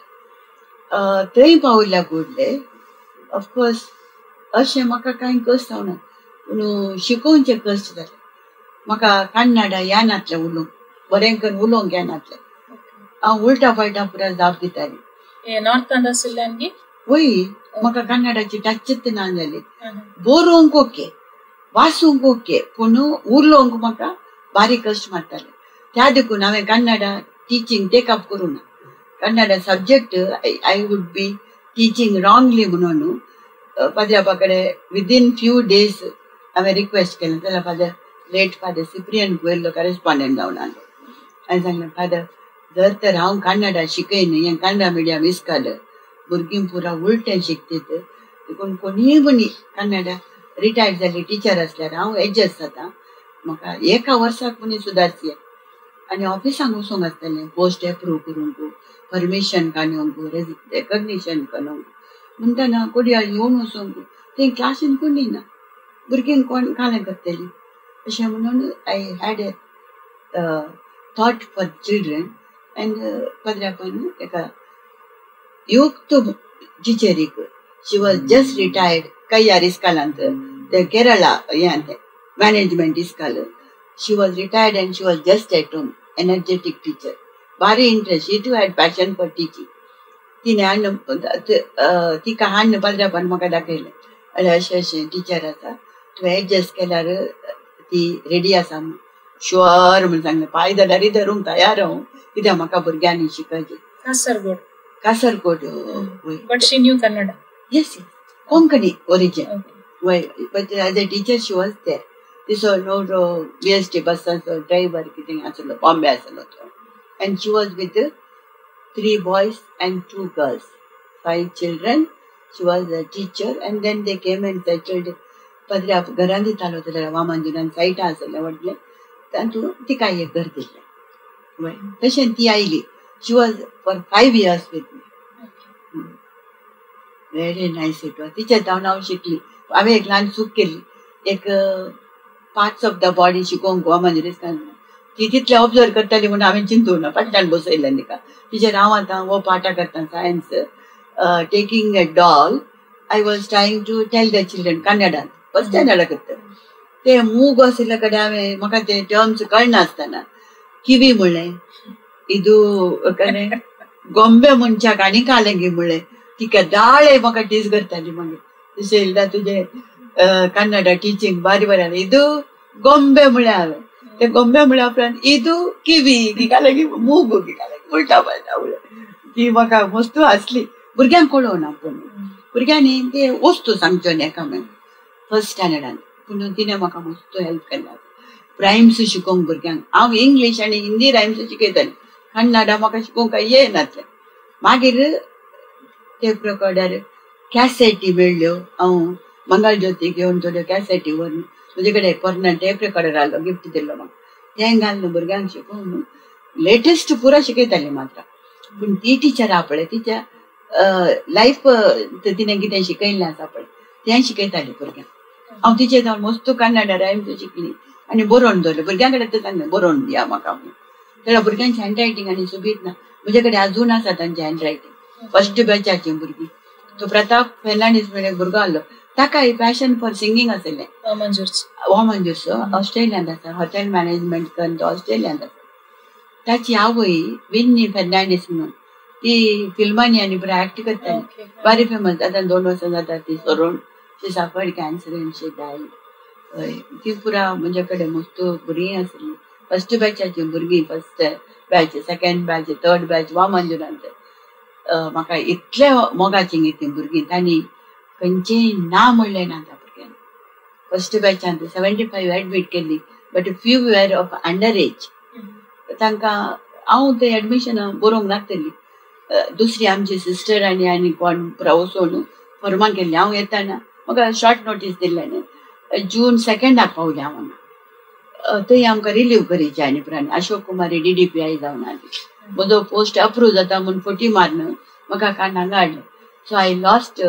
D'Souza. थंय पावल्या कुडले ऑफकोर्स अशें म्हाका कांय कश्ट जावना पूण शिकोवचें कश्ट जालें. म्हाका कन्नडा येनातलें उलोवंक बरें करून उलोवंक येनातलें. हांव उलटा फायटा पुरा जाप दितालें. नॉर्थांत आशिल्ल्यान की वय म्हाका कन्नडाची टचच ना जाली. बरोवंक ओके वाचूंक ओके पूण उलोवंक म्हाका बारीक कश्ट मारतालें. त्या देखून हांवें कन्नडा टिचींग टेकअप करूं ना. Kannada subject I would be teaching wrongly म्हणून पद्रापाकडे विदिन फ्यू डेज हांवें रिक्वेस्ट केलें जाल्यार फादर लेट फादर सिप्रियन गोयल्लो करेस्पॉन्डंट जावन आलो. हांवें सांगलें फादर जर तर हांव कन्नडा शिकयन हें कन्नडा मिडियम इस्काल भुरगीं पुरा उलटें शिकतात देखून कोणीय म्हणी कन्नडा रिटायर्ड जाल्ली टिचर आसल्यार हांव एडजस्ट जाता म्हाका एका वर्साक म्हणी सुदारची आनी ऑफिसांक वचूंक आसतलें पोस्ट एप्रूव करूंक परमिशन काडूंक रेकग्निशन करूंक म्हणटना कोड्या येवन वचूंक थंय क्लासीन कोणी ना भुरगींक कोण कालें करतली अशें म्हणून I had a thought for children and पद्रापण एका युक्त टिचरीक शी वॉज जस्ट रिटायर्ड कय्यार इस्कालांत ते केरळा हें मॅनेजमेंट इस्काल she was retired and she was just at home energetic teacher भारी interest she too had passion for teaching तिने हाडून तिका हाडून पद्रापण म्हाका दाखयलें अशें अशें टीचर आसा तुवें एडजस्ट केल्यार ती रेडी आसा म्हूण शुअर म्हूण सांगलें पांय जाल्यार धरूंक तयार हांव कित्याक म्हाका भुरग्यांनी शिकयचें. Kasaragod but she knew Kannada yes Konkani origin वय but as a teacher she was there तिचो नो BST बसाचो ड्रायव्हर कितें आसलो बॉम्बे आसलो तो and she was with 3 boys and 2 girls, 5 children. She was a teacher and then they came and settled. पदरी घरान दितालो जाल्यार वामनजुरान सायटा आसले व्हडले तातूंत तिका एक घर दिल्लें वय तशें ती आयली. She was for 5 years with me. Very nice it was. तिच्या जावन हांव शिकली. हांवें एक ल्हान चूक केली एक पार्ट्स ऑफ द बॉडी शिकोवंक वामनजुरीस ती तितले ऑब्जर्व करताली म्हणून हांवें चिंतूना फाटल्यान बसयलें तिका टिचर हांव आतां हो पार्टा करता science taking a doll I was trying to tell the children कन्नडान फस्ट स्टँडर्डा करता ते मूग आसले कडेन हांवें म्हाका ते टर्म्स कळनासतना किवी म्हणलें इदू कने गोंबे मनशाक आनी कालेंगी म्हणलें तिका दाळे म्हाका टीज करताली मागीर दिसयला तुजें कन्नडा टिचींग बारी बरें इदू गोंबे म्हळें हांवें ते गोंबे म्हळ्या उपरांत इदू किवी की मूग की उलटा पळटा उलट ती म्हाका मस्त हांसली. भुरग्यांक कळोना पूण भुरग्यांनी ते वस्तू सांगच्यो न्ही एकामेक फस्ट स्टँडर्डान पूण तिणें म्हाका मस्त हेल्प केला. रायम्स शिकोवंक भुरग्यांक हांव इंग्लीश आनी हिंदी रायम्स शिकयतालें कन्नडा म्हाका शिकोवंक येनासलें. मागीर टेप रेकॉर्डार कॅसेटी मेळ्ळ्यो हांव मंगळज्योती घेवन थोड्यो कॅसेटी व्हरून तुजे कडेन कोरोना टेप रेकॉर्डर आहलो गिफ्ट दिल्लो म्हाका तें घालून भुरग्यांक शिकोवन लेटेस्ट पुरो शिकयताली मात्र. पूण ती टिचर आहा पळय तिच्या लायफ तिणें कितें शिकयल्लें आसा पळय तें शिकयताली भुरग्यांक. हांव तिचे जावन मस्त कन्नडा रायम्स शिकली आनी बरोवन दवरलें भुरग्यां कडेन तें सांगलें बरोवन दिया म्हाका म्हणून. जाल्यार भुरग्यांची हँडरायटींग आनी सुबीत ना म्हजे कडेन अजून आसा तांची हँडरायटींग फस्ट बॅचाची भुरगीं. तो प्रताप फेर्नांडीस म्हणून भुरगो आहलो ताका पॅशन फॉर सिंगींग आसलें वामनजूरचो ऑस्ट्रेलियांत आसा हॉटेल मॅनेजमेंट करून तो ऑस्ट्रेलियांत आसा. ताची आवय विन्नी फेर्नांडीस म्हणून ती फिल्मांनी आनी पुरा एक्ट करताली बारी फेमस आतां 2 वर्सां जाता ती सरोन she suffered cancer and she died. ती पुरा म्हजे कडेन मस्त बरीं आसली फस्ट बॅचाची भुरगीं first batch second batch third batch वामनजुरांत म्हाका इतले मोगाची ती भुरगीं तांणी खंयचेंय ना म्हणलें ना त्या भुरग्यांनी. फस्ट बॅचांत 75 एडमीट केल्ली but few were of under age. तांकां हांव तें एडमिशन बरोवंक नासतली दुसरी आमची सिस्टर आनी कोण पुरा वचून फॉर्मां केल्ली. हांव येताना म्हाका शॉर्ट नोटीस दिल्लें न्ही जून 2 पावलें हांव हांगा. थंय आमकां रिलीव करचें आनी पुराणी अशोक कुमारी DDPI जावन आली. म्हजो पोस्ट अप्रूव जाता म्हूण फटी मारन म्हाका कानांगा हाडलें. So I lost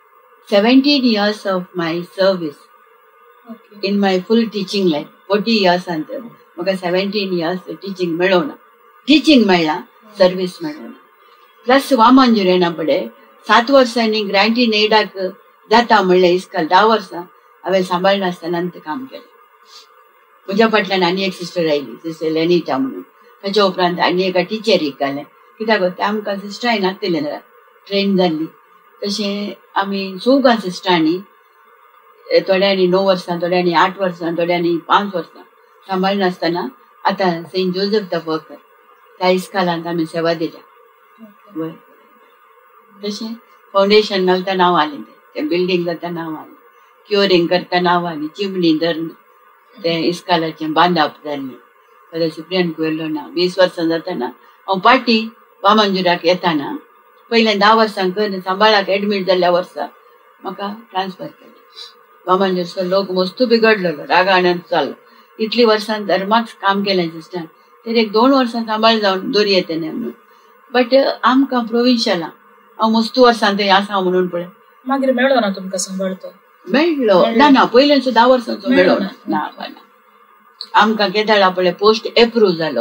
17 years of my service in my full teaching life. 40 years म्हाका 17 years टिचींग मेळोना. टिचींग मेळ्ळां सर्वीस मेळोना. प्लस वामनजुरेना पळय 7 वर्सांनी ग्रांटीन एडाक जाता म्हणलें इस्काल 10 वर्सां हांवें सांबाळनासतना काम केलें. म्हज्या फाटल्यान आनी एक सिस्टर आयली सिस्टर लेनिटा म्हणून. ताच्या उपरांत आनी एका टिचरीक घालें कित्याक ते आमकां सिस्टरांय नासतलें जाल्यार ट्रेन जाल्ली. तशें आमी 4 सिस्टरांनी थोड्यांनी 9 वर्सां थोड्यांनी 8 वर्सां थोड्यांनी 5 वर्सां सांबाळनासतना आतां सेंट जोसेफ द वर्कर त्या इस्कालांत आमी सेवा दिल्या. वय तशें फाउंडेशन घालता नांव आलें तें बिल्डींग जाता नांव आलें क्युअरिंग करता नांव आली चिमणी धरन तें इस्कालाचें बांदप जाल्लें परत सुप्रियन कुयल्लो ना 20 वर्सां जाताना हांव पार्टी वामंजुराक येताना पयलें 10 वर्सां कर सांबाळाक एडमीट जाल्ल्या वर्सा म्हाका ट्रान्सफर केलें वामंजूरचो लोक मस्तू बिगडलेलो रागाण्यान चाललो इतली वर्सां धर्माक काम केलें सिस्टर तर एक 2 वर्सां सांबाळ जावन दोरी येतें म्हणून बट आमकां प्रोविन्शियलां हांव मस्तू वर्सां थंय आसा म्हणून पळय मागीर मेळ्ळो ना तुमकां सांबाळतो मेळ्ळो ना पयलें 10 वर्सांचो मेळ्ळो ना आमकां केदाळा पळय पोस्ट एप्रूव जालो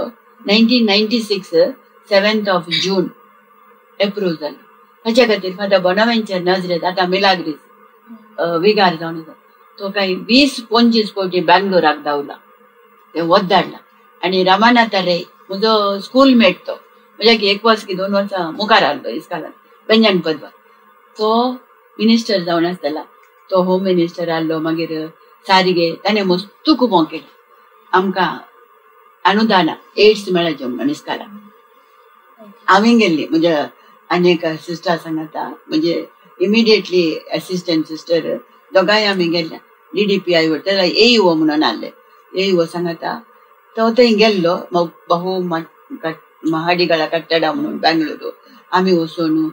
1996 7 जून एप्रूव जालो हाच्या खातीर फादर बोनावेंचर नजरेत आतां मिलाग्रीस विगार जावन तो काही 20-25 फावटी बँगलोराक धांवला ते वद्दाडला आनी रामानाथा रे म्हजो स्कूलमेट तो म्हणजे 1 वर्स की 2 वर्सां मुखार आसलो इस्कालान बेंजान पदवा तो मिनिस्टर जावन आसताला तो होम मिनिस्टर आसलो मागीर सारगे ताणें मस्तू कुमो केलें आमकां अनुदाना एड्स मेळचे म्हणून इस्कालाक हांवें गेल्ली म्हणजे आनी एक सिस्टर सांगता म्हणजे इमिडिएटली असिस्टंट सिस्टर दोगांय आमी गेल्ल्या DDPI त्याला AUO म्हणून आसले AUO सांगता तो थंय गेल्लो बहु महाडिगाळा कट्टडा म्हणून बँगलोर आमी वचून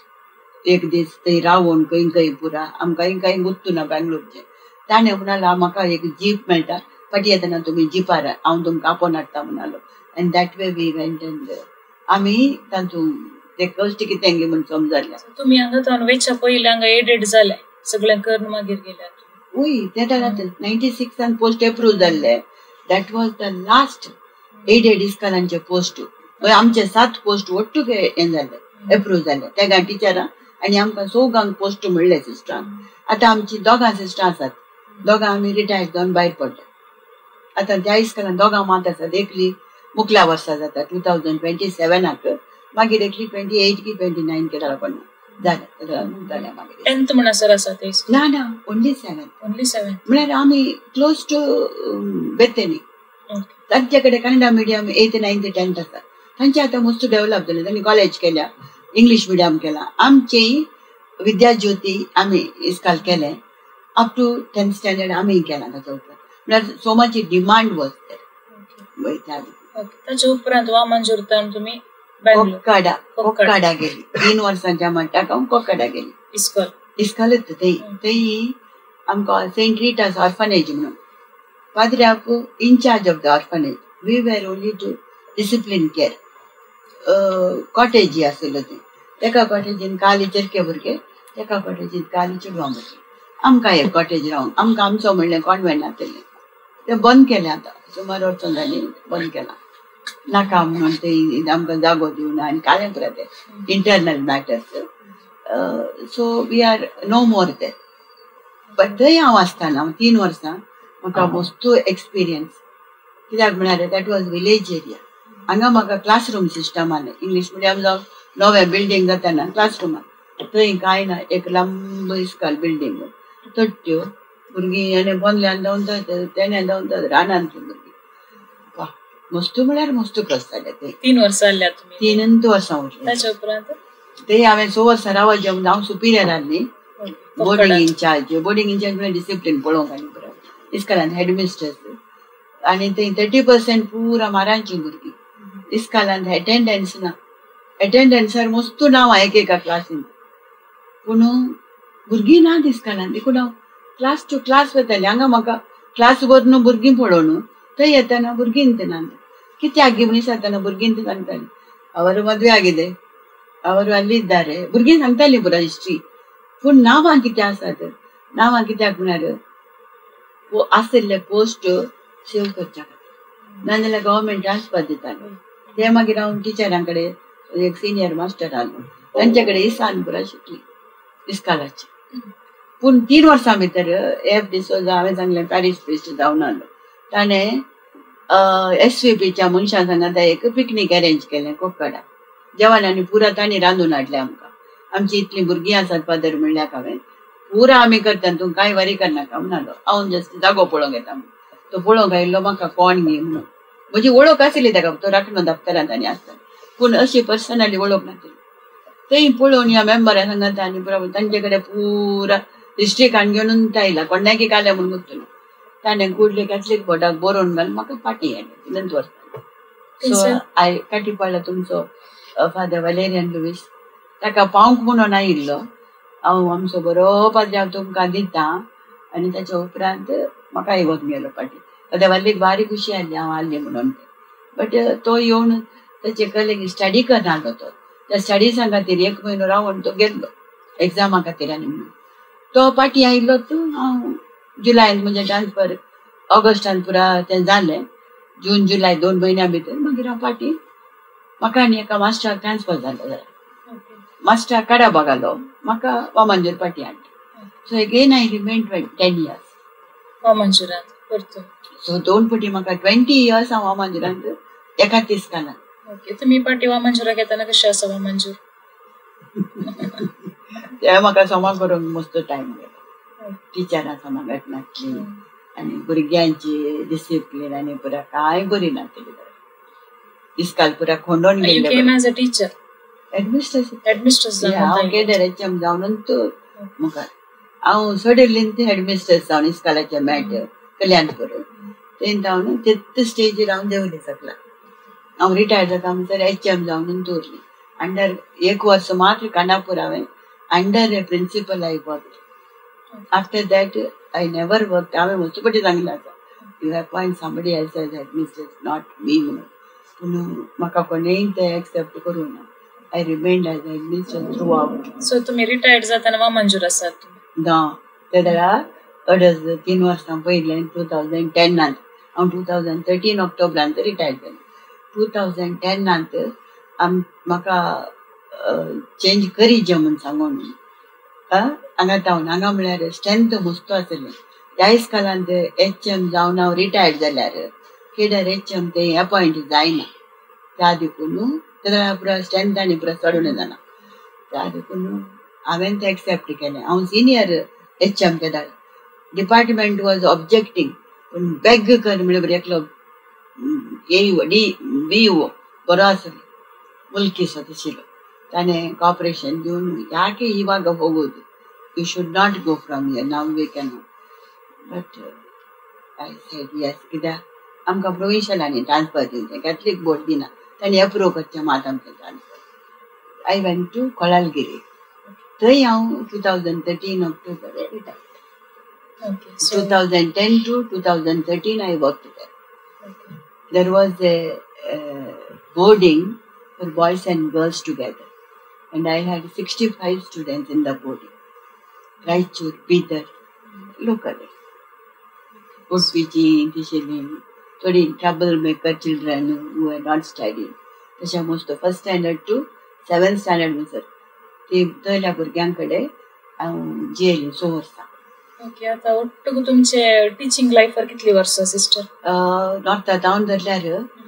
एक दीस थंय रावून खंय पुरा आमकां कांय गुत्तू ना बँगलोरचें ताणें म्हणालो म्हाका एक जीप मेळटा फाटी येतना तुमी जिपार हांव तुमकां आपोवन हाडटा म्हणालो and that way we went and आमी तातूंत ते कश्ट कितें गे म्हूण समजलें तुमी हांगा थावन वयच्या पयलीं हांगा एडेड जालें सगळें करून मागीर गेल्यात वय ते 96 पोस्ट एप्रूव जाल्ले that was the last added इस्कालांचे पोस्ट आमचे 7 पोस्ट वट्टू हें जाले एप्रूव जाले त्या टिचरां आनी आमकां 4 पोस्ट मेळ्ळे सिस्टरांक आतां आमची 2 सिस्टर आसात 2 आमी रिटायर जावन भायर पडले आतां त्या इस्कालान 2 मात आसात एकली मुखल्या वर्सा जाता 2027 मागीर एकली 28 की 29 केला पण जालें मागीर 10th म्हण सर आसा ते ना ओन्ली 7 म्हळ्यार आमी क्लोज टू बेतेनी तांचे कडेन Kannada medium 8th 9th 10th आसा तांचे आतां मस्त डेव्हलप जालें तांणी कॉलेज केल्या इंग्लीश मिडियम केला आमची विद्याज्योती आमी इस्काल केलें अप टू 10th स्टँडर्ड आमी केला ताच्या उपरांत म्हळ्यार so much demand was there ताच्या उपरांत वामंजुरतान तुमी कोक्काडा गेली 3 वर्सांच्या म्हणटाक हांव कोक्काडा गेली इस्कॉलच थंय आमकां सेंट रिटास ऑर्फनेज म्हणून पाद्र्याक in charge of the orphanage we were only two discipline care कॉटेजी आसलो थंय एका कॉटेजीन काली चरके भुरगे एका कॉटेजीन काली चेडवां भुरगे आमकां एक कॉटेज रावन आमकां आमचो म्हणलें कॉन्वेंटांतलें तें बंद केलें आतां सुमार वर्सां जालीं बंद केलां नाका म्हणून ते आमकां जागो दिवना आनी काळें पुरा ते internal matters so we are no more ते बट थंय हांव आसतना 3 वर्सां म्हाका मस्तू एक्सपिरियन्स कित्याक म्हळ्यार दॅट वॉज विलेज एरिया हांगा म्हाका क्लासरूम सिस्टम आसलें इंग्लीश मिडियम जावन नवें बिल्डींग जाताना क्लासरुमान थंय कांय ना एक लांब इस्काल बिल्डींग तट्ट्यो भुरगीं आनी बोंदल्यान धांवतात तेणे धांवतात रानांतली भुरगीं मस्तू म्हळ्यार मस्तू कस जाले ते 3 वर्सां जाल्यात तुमी 3 वर्सां उरली ताच्या उपरांत ते हांवें 6 वर्सां रावत जेवण हांव सुपिरियर आसली बोर्डिंग इन्चार्ज म्हळ्यार डिसिप्लीन पळोवंक आनी पुरो इस्कालान हेडमिस्ट्रेस आनी थंय 30% पुरा मारांची भुरगीं इस्कालान एटेंडन्स ना एटेंडन्सार मस्तू नांव एका क्लासीन पूण भुरगीं ना इस्कालान देखून हांव क्लास टू क्लास वतालें हांगा म्हाका क्लास वर न्हू भुरगीं पळोवन थंय येताना भुरगीं ना कित्याक गे मनीस येताना भुरगीं सांगतालीं ಅವರು ಮದುವೆ ಆಗಿದೆ ಅವರು ಅಲ್ಲಿ ಇದ್ದಾರೆ भुरगीं सांगतालीं पुरा हिस्ट्री पूण नांवां कितें आसात नांवां कित्याक म्हळ्यार आसले पोस्ट सेव करच्या खातीर नाजाल्यार गव्हर्मेंट ट्रान्सफर दिताले ते मागीर हांव टिचरां कडेन एक सिनियर मास्टर आसलो तांचे कडेन इसान पुरा शिकली इस्कालाची पूण 3 वर्सां भितर एफ डिसोजा हांवें सांगलें पॅरीस प्रिस्ट जावन आसलो ताणें SVPच्या मनशां सांगात एक पिकनीक अरेंज केलें कोक्काडा जेवणांनी पुरा तांणी रांदून हाडलें आमकां आमची इतलीं भुरगीं आसात पादर म्हणल्याक हांवें पुरा आमी करता तूं कांय वरी करनाका म्हणलो हांव जस्ट जागो पळोवंक येता तो पळोवंक आयिल्लो म्हाका कोण गे म्हणून म्हजी वळख आसली ताका तो राखणो दफ्तरांत आनी आसता पूण अशी पर्सनली वळख नासली थंय पळोवन ह्या मेंबरां सांगता आनी पुरो तांचे कडेन पुरा हिस्ट्री काण घेवन आयला कोणाकी काले म्हूण मुतलो ताणें कुडले कॅथलीक बोर्डाक बरोवन घालून म्हाका पाटी हाडली 9th वर्सांनी. सो आय काटी पडला तुमचो फादर वलेरियन लुईस ताका पावंक म्हणून आयिल्लो. हांव आमचो बरो पाद्याव तुमकां दिता आनी ताच्या उपरांत म्हाका येवंक गेलो पाटी. फादर वालीक बारी खुशी जाली हांव आसलें म्हणून. बट तो येवन ताचे कलेक स्टडी करनालो त्या स्टडीसां खातीर 1 म्हयनो रावन तो गेल्लो एग्जामा खातीर आनी म्हणून. तो पाटी आयिल्लो हांव जुलायन म्हणजे ट्रान्सफर ऑगस्टान पुरा तें जालें. जून जुलय 2 म्हयन्या भितर मागीर हांव पाटी म्हाका आनी एका मास्टराक ट्रान्सफर जालो जाल्यार मास्टर काडा घालो म्हाका वामांजूर पाटी हाडली. So again I remain 10 years वामांजुरांत परतून. सो 2 फावटी म्हाका 20 years हांव वामांजुरांत एका तिस्कालान. ओके, तुमी पाटी वामांजुराक येताना कशें आसा वामांजूर? ते म्हाका समा करूंक मस्त टायम गेलो. टिचरां समा घटनातली आनी भुरग्यांची डिसिप्लीन आनी पुरा कांय बरी नासली. इस्काल पुरा खोंडोन गेले. एज अ टीचर हेडमिस्ट्रेस हांव केडरेचें जावनूच मुखार हांव सोडिल्लीं ते हेडमिस्ट्रेस जावन इस्कालाचे मॅट कल्याणपूर तें जावन ते स्टेजीर हांव देंवली सकला. हांव रिटायर जाता म्हणसर HM जावन दवरली. अंडर 1 वर्स मात्र कानापूर हांवें under a principal I work. After that I never work. हांवें वचू पटी सांगलें आसा you appoint somebody else as headmistress not me म्हणून. पूण म्हाका कोणेंय ते एक्सेप्ट करूं ना. I remained as headmistress throughout. So तुमी रिटायर्ड जाताना वामांजूर आसात? ना ते जाल्यार 3 वर्सां पयलीं 2010 हांव 2013 ऑक्टोबरांत रिटायर जालें. 2010 म्हाका चेंज करी जे म्हूण सांगून हांगा टावन हांगा म्हळ्यार स्ट्रेंथ मस्तो आसलें. ह्या इस्कालांत HM जावन हांव रिटायर्ड जाल्यार केडर HM ते अपॉयंट जायना. त्या देखून तेन्ना पुरा स्ट्रेंथ आनी पुरा चडून जाना. त्या देखून हांवें तें एक्सेप्ट केलें. हांव सिनियर HM केदार. डिपार्टमेंट वॉज ऑब्जेक्टींग पूण बेग कर म्हणून बरें एकलो BO बरो आसलो मुल्कीसो दिशिल्लो. ताणें कॉपरेशन दिवन ಯಾಕೆ ಇವಾಗ ಹೋಗೋದು you should not go from here now we can. But I said yes कित्याक आमकां प्रोविन्शलांनी ट्रान्सफर दिवचें कॅथलीक बोर्ड दिना ताणें अप्रूव करचें मात आमचें transfer. I went to Kolalagiri. थंय हांव 2013 October retire. 2010 to 2013 I worked there. There was a boarding for boys and girls together and I had 65 students in the boarding. Raichur, Bidar, locally. Udpiji, Tishilim, thodi troublemaker children who were not studying. तशें most first standard to 7th standard म्हणसर ती थंयल्या भुरग्यां कडेन हांव jelly 6 वर्सां. Okay, आतां ಒಟ್ಟು तुमचे टीचिंग लायफार कितली वर्सां सिस्टर? नॉर्थ जावन धरल्यार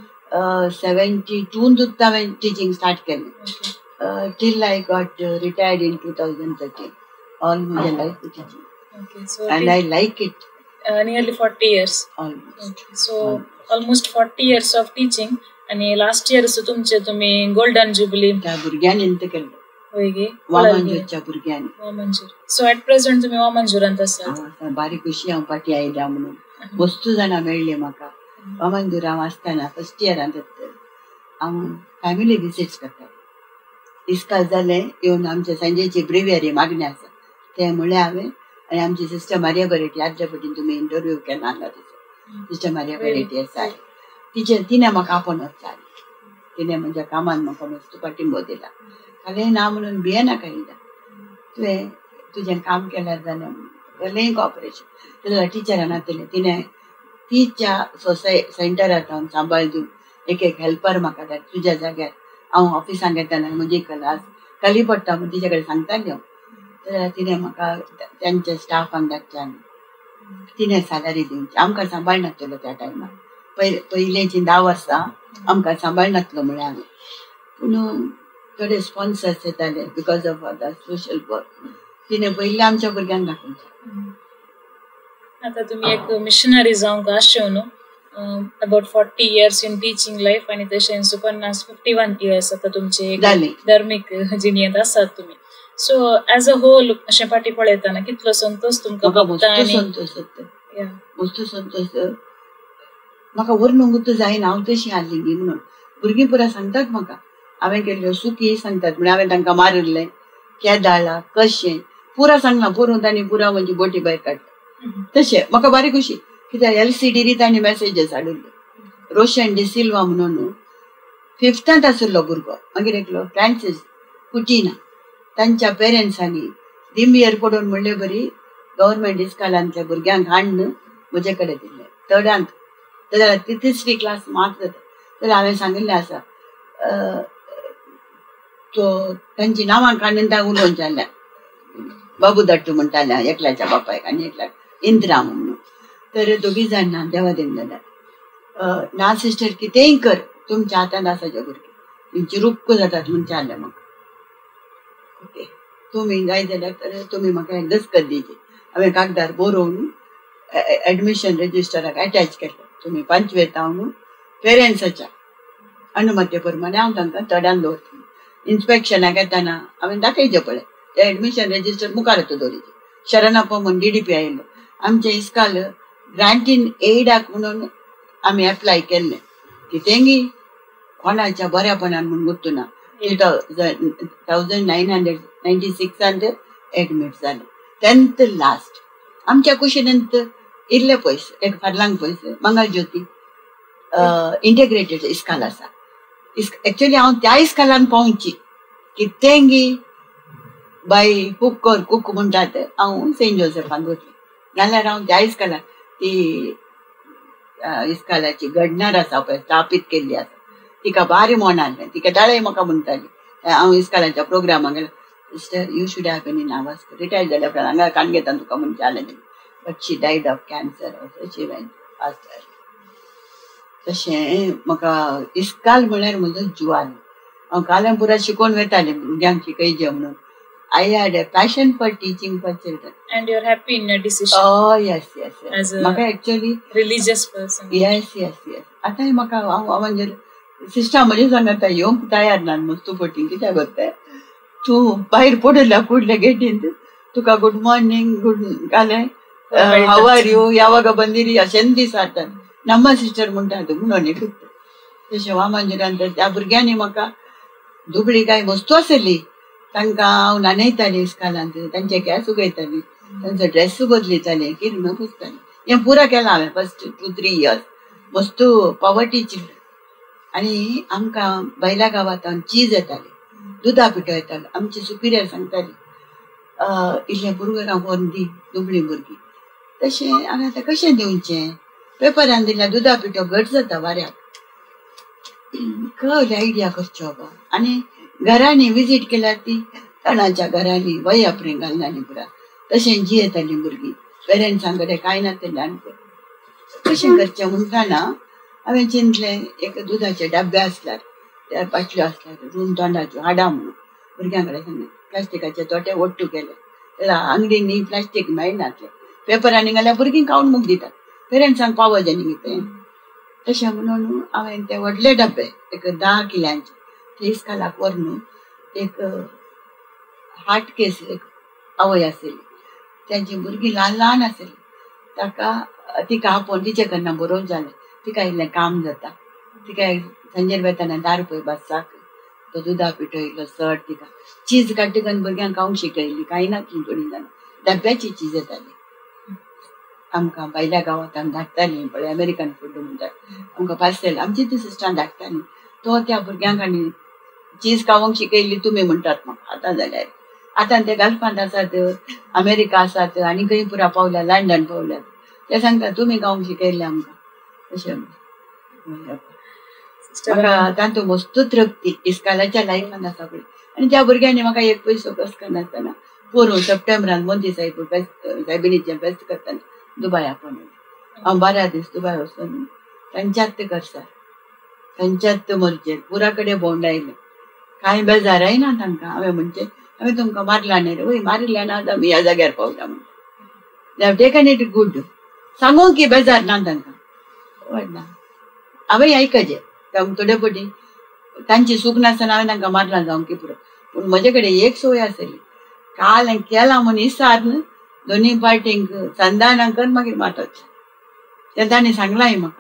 72 हांवें टिचींग स्टार्ट केलें. till I got retired in 2013. All my life teaching. Okay, so and I like it. Nearly 40 years. Almost. Okay, so almost 40 years of teaching. आणि लास्ट इयर सो तुमचे तुम्ही golden jubilee त्या भुरग्यांनी इंत केल्लो. होय गे वामांजूरच्या भुरग्यांनी. वामांजूर. So at present तुम्ही वामांजुरांत आसात? बारी खुशी हांव पाटी आयल्या म्हणून. वस्तू जाणां मेळ्ळी म्हाका. वामांजूर हांव आसतना फर्स्ट इयरांत हांव फॅमिली विजिट्स करता. इस्काल जालें येवन आमच्या सांजेची ब्रिव्हियरी मागणी आसा तें म्हणलें हांवें. आनी आमची सिस्टर मारिया बरेटी आदल्या फावटी तुमी इंटरव्यू केला आसला तिचो. सिस्टर मारिया बरेटी आसा तिणें म्हाका आपोवन वचपाक. तिणें म्हज्या कामान म्हाका मस्त पाठिंबो दिला. हांवें ना म्हणून भियेनाका येयला. तुवें तुजें काम केल्यार जालें म्हणून केलें कॉपरेशन. तेन्ना टिचरान आसतलें तिणें तिच्या सेंटरांत हांव सांबाळ दिवन एक हेल्पर म्हाका धाड तुज्या जाग्यार. हांव ऑफिसांत येताना म्हजी क्लास खाली पडटा म्हूण तिचे कडेन सांगताली हांव. जाल्यार तिणें म्हाका तेंच्या स्टाफांक धाडचें. तिणें सॅलरी दिवची. आमकां सांबाळ नासलो त्या टायमार. पयलींची 10 वर्सां आमकां सांबाळ नासलो म्हळ्यार हांवें. पूण थोडे स्पॉन्सर्स येताले because of the social work. तिणें पयलीं आमच्या भुरग्यांक दाखोवचें. आता तुम्ही एक मिशनरी जावंक आशिल्लो न्हू. About 40 years in teaching life आणि तशें 51 years आता तुमचे धार्मीक जिणेंत आसात तुमी. सो एज अ होल अशें फाटी पळयतना कितलो संतोष तुमकां भोगता आनी मस्त संतोष. म्हाका वर्णूंक जायना हांव तशी आसली म्हणून. भुरगीं पुरा सांगतात म्हाका हांवें केल्ल्यो चुकी सांगतात म्हणजे हांवें तांकां मारिल्लें केदाळा कशें पुरा सांगलां पळोवन तांणी पुरा म्हणजे बोटी भायर काडटा. तशें म्हाका बारीक खुशी कित्याक LCD तांणी मॅसेजीस हाडिल्ल्यो. रोशन डिसिल्वा म्हणून 5th आसलो भुरगो मागीर एकलो फ्रांसीस कुटिना तांच्या पेरंट्सांनी दिंबियर पडोवन म्हणले बरी गव्हर्मेंट इस्कॉलांतल्या भुरग्यांक हाडून म्हजे कडेन दिल्ले 3rd जाल्यार 3rd क्लास मार्क्स जाता जाल्यार हांवें सांगिल्लें आसा तो तांची नांवां काडून ताका उलोवन जाल्या बाबू दट्टू म्हणटाले एकल्याच्या बापायक आनी एकल्याक इंद्रा म्हणून. तर दोगी जाण ना देवा देन जाल्यार ना सिस्टर कितेंय कर तुमच्या हातांत आसा जे भुरगे तुमची रुक्क जातात म्हणून जालें म्हाका. ओके तुमी जाय जाल्यार तर तुमी म्हाका एक दस्खत दिवची. हांवें कागदार बरोवन एडमिशन रजिस्टराक अटॅच केलें. तुमी 5वेंत हांव पेरंट्साच्या अनुमती प्रमाणे हांव तांकां चडान दवरतलें. इन्स्पेक्शनाक येताना हांवें दाखयचें पळय ते एडमिशन रजिस्टर मुखार दवरीचें. शरणप्पा म्हणून DDP आयिल्लो आमचे इस्कॉल ग्रांटीन एडाक म्हणून आमी एप्लाय केल्लें कितेंगी कोणाच्या बऱ्यापणान म्हणून गुर्तुना. 1996 एडमीट जालें 10th लास्ट. आमच्या कुशीनंत इल्ले पयस एक फार्लांक पयस मंगळज्योती इंटेग्रेटेड इस्कॉल आसा. एक्चुअली हांव त्या इस्कॉलान पावची कितेंगी बाय कुकर कूक म्हणटात हांव सेंट जोसेफान वतलें नाल्यार हांव त्या इस्कॉलान ती इस्कॉलाची गडणार आसा पळय स्थापीत केल्ली आसा तिका बारी मोनालें तिका दाळे म्हाका म्हणटाली हांव इस्कॉलाच्या प्रोग्रामाक गेलें sister you should have been in ours retire जाल्या उपरांत हांगा काण घेता तुका म्हणून जालें but she died of cancer also she went fast. तशें म्हाका इस्कॉल म्हळ्यार म्हजो जुवार. हांव कालमपुरा शिकोवन वतालें भुरग्यांक शिकयचें म्हणून. I had a passion for teaching for children. And you're happy in your decision? Oh, yes. As a म्हाका actually religious person. Yes. आतां म्हाका हांव म्हणजे सिस्टर म्हजे सांगता येवंक तयार ना मस्तू पटी कित्याक करता तूं भायर पडल्या फुडल्या गेटींत तुका गुड मॉर्निंग गुड काले हाव आर यू यावागा बंदिरी अशें दीस हाडटात. नम्मा सिस्टर म्हणटा तूं म्हणून एक तशें वामांजरान तर त्या भुरग्यांनी म्हाका दुबळी काय मस्तू आसली तांकां हांव न्हाणयतालें इस्कॉलांत तांचे केंस उगयतालीं तांचो ड्रेस बदलयतालें कितें पुसतालें हें पुरा केलां हांवें फस्ट 2-3 years. मस्तू पॉवर्टी चिल्ड्रन. आनी आमकां बैला गांवांत चीज येतालें दुदा पिठो येतालो. आमची सुपिरियर सांगताली इल्लें भुरगो व्हरून दी दुबळी भुरगीं. तशें हांवें आतां कशें दिवचें पेपरान दिल्यार दुदा पिठो घट जाता वाऱ्याक. खंय आयडिया करच्यो बाबा. आनी घरांनी विजीट केल्यार ती तणाच्या घरांनी वयापरे घालनाली पुरा तशें जियेतालीं भुरगीं पेरंट्सां कडेन कांय नासलें. आनी कशें करचें म्हणटाना हांवें चिंतलें एक दुदाचे डब्बे आसल्यार त्या पाटल्यो आसल्यार रूम तोंडाच्यो हाडा म्हणून भुरग्यां कडेन सांगलें. प्लास्टिकाचे तोटे ओट्टू केले जाल्यार अंगडींनी प्लास्टीक मेळनातलें पेपरांनी घाल्यार भुरगीं खावन मूग दितात पेरंट्सांक पावज आनी कितें. तशें म्हणून हांवें ते व्हडले डब्बे एक 10 किल्यांचे ते इस्कॉलाक व्हरून एक हार्ट केस एक आवय आसली तांची भुरगीं ल्हान आसली तिका आपोवन तिचे कडल्यान बरोवंक जालें. तिका इल्लें काम जाता तिका सांजेर वेताना 10 रुपया बसाक तो दुदा पिठो इल्लो चड तिका चीज काडटा करून भुरग्यांक खावंक शिकयली कांय नासली थोडी जाणां डब्याची चीज येताली. आमकां भायल्या गांवांत धाडटालीं पळय अमेरिकन फूड म्हणटात आमकां पार्सेल आमची ती सिस्टरान धाडटाली. तो त्या भुरग्यांक आनी चीज खावंक शिकयली तुमी म्हणटात म्हाका. आतां जाल्यार आतां ते गल्फांत आसात अमेरिका आसात आनी खंय पुरा पावल्या लंडन पावल्यात ते सांगता तुमी खावंक शिकयलें आमकां. तशें म्हाका तातूंत मस्त तृप्ती इस्कॉलाच्या लायफान आसा पळय. आनी त्या भुरग्यांनी म्हाका एक पयसो कस करनासतना पोरून सप्टेंबरान मोदी सायबिणीचें फेस्त करतना दुबय आपोवन हांव 12 दीस दुबय वचून 75 वर्सां 75 मर्चेर पुरा कडेन भोंवडायलें. कांय बेजारय ना तांकां. हांवें तुमकां मारला न्ही रे वय मारिल्ल्या ना आमी ह्या जाग्यार पावला म्हणटा टेकन इट गूड सांगूंक की बेजार ना तांकां. व्हडना हांवें आयकचे थोडे पटी तांची सूख नासतना हांवें तांकां मारला जावं की पुरो पूण म्हजे कडेन एक संवय आसली काल केला म्हूण इसार न्हू दोनी पार्टींक संधान कर मागीर मारतात तें ताणें सांगलाय म्हाका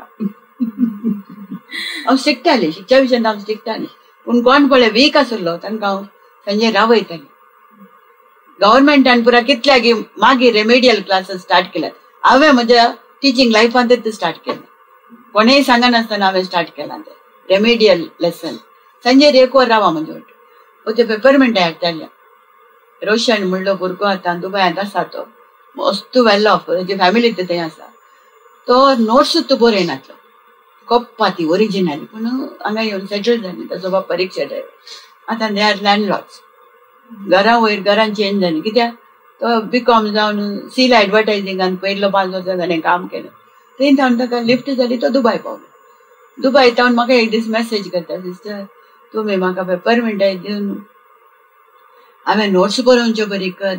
हांव शिकतालें शिक्षा विशयान हांव शिकतालें पूण कोण पळय वीक आसलो तांकां हांव संजय रावयतालें गव्हर्मेंटान पुरा कितल्या मागीर रेमेडियल क्लासीस स्टार्ट केल्यात हांवें म्हज्या टिचींग लायफांतच स्टार्ट केलें कोणेय सांगनासतना हांवें स्टार्ट केलां तें रेमेडियल लेसन संजय एक वर रावा म्हणजे ते पेपरमेंट हाडटाले रोशन म्हणलो भुरगो आतां दुबयात आसा तो मस्त वेल ऑफ तेजी फॅमिली थंय आसा तो नोट्सूच बरयनासलो कप्पा ती ओरिजिनली पूण हांगा येवन सेटल जाली ताचो बाप परीक्षा ड्रायव्हर आतां दे आर लँडलॉर्ड्स घरा वयर घरान चेंज जाली कित्याक तो बीकॉम जावन सील एडवर्टायझिंगान पयलो 5 वर्सां जालें काम केलें थंय जावन ताका लिफ्ट जाली तो दुबय पावलो दुबय जावन म्हाका एक दीस मेसेज करता सिस्टर तुमी म्हाका पेपरमेंट दिवन हांवें नोट्स बरोवचे बरी कर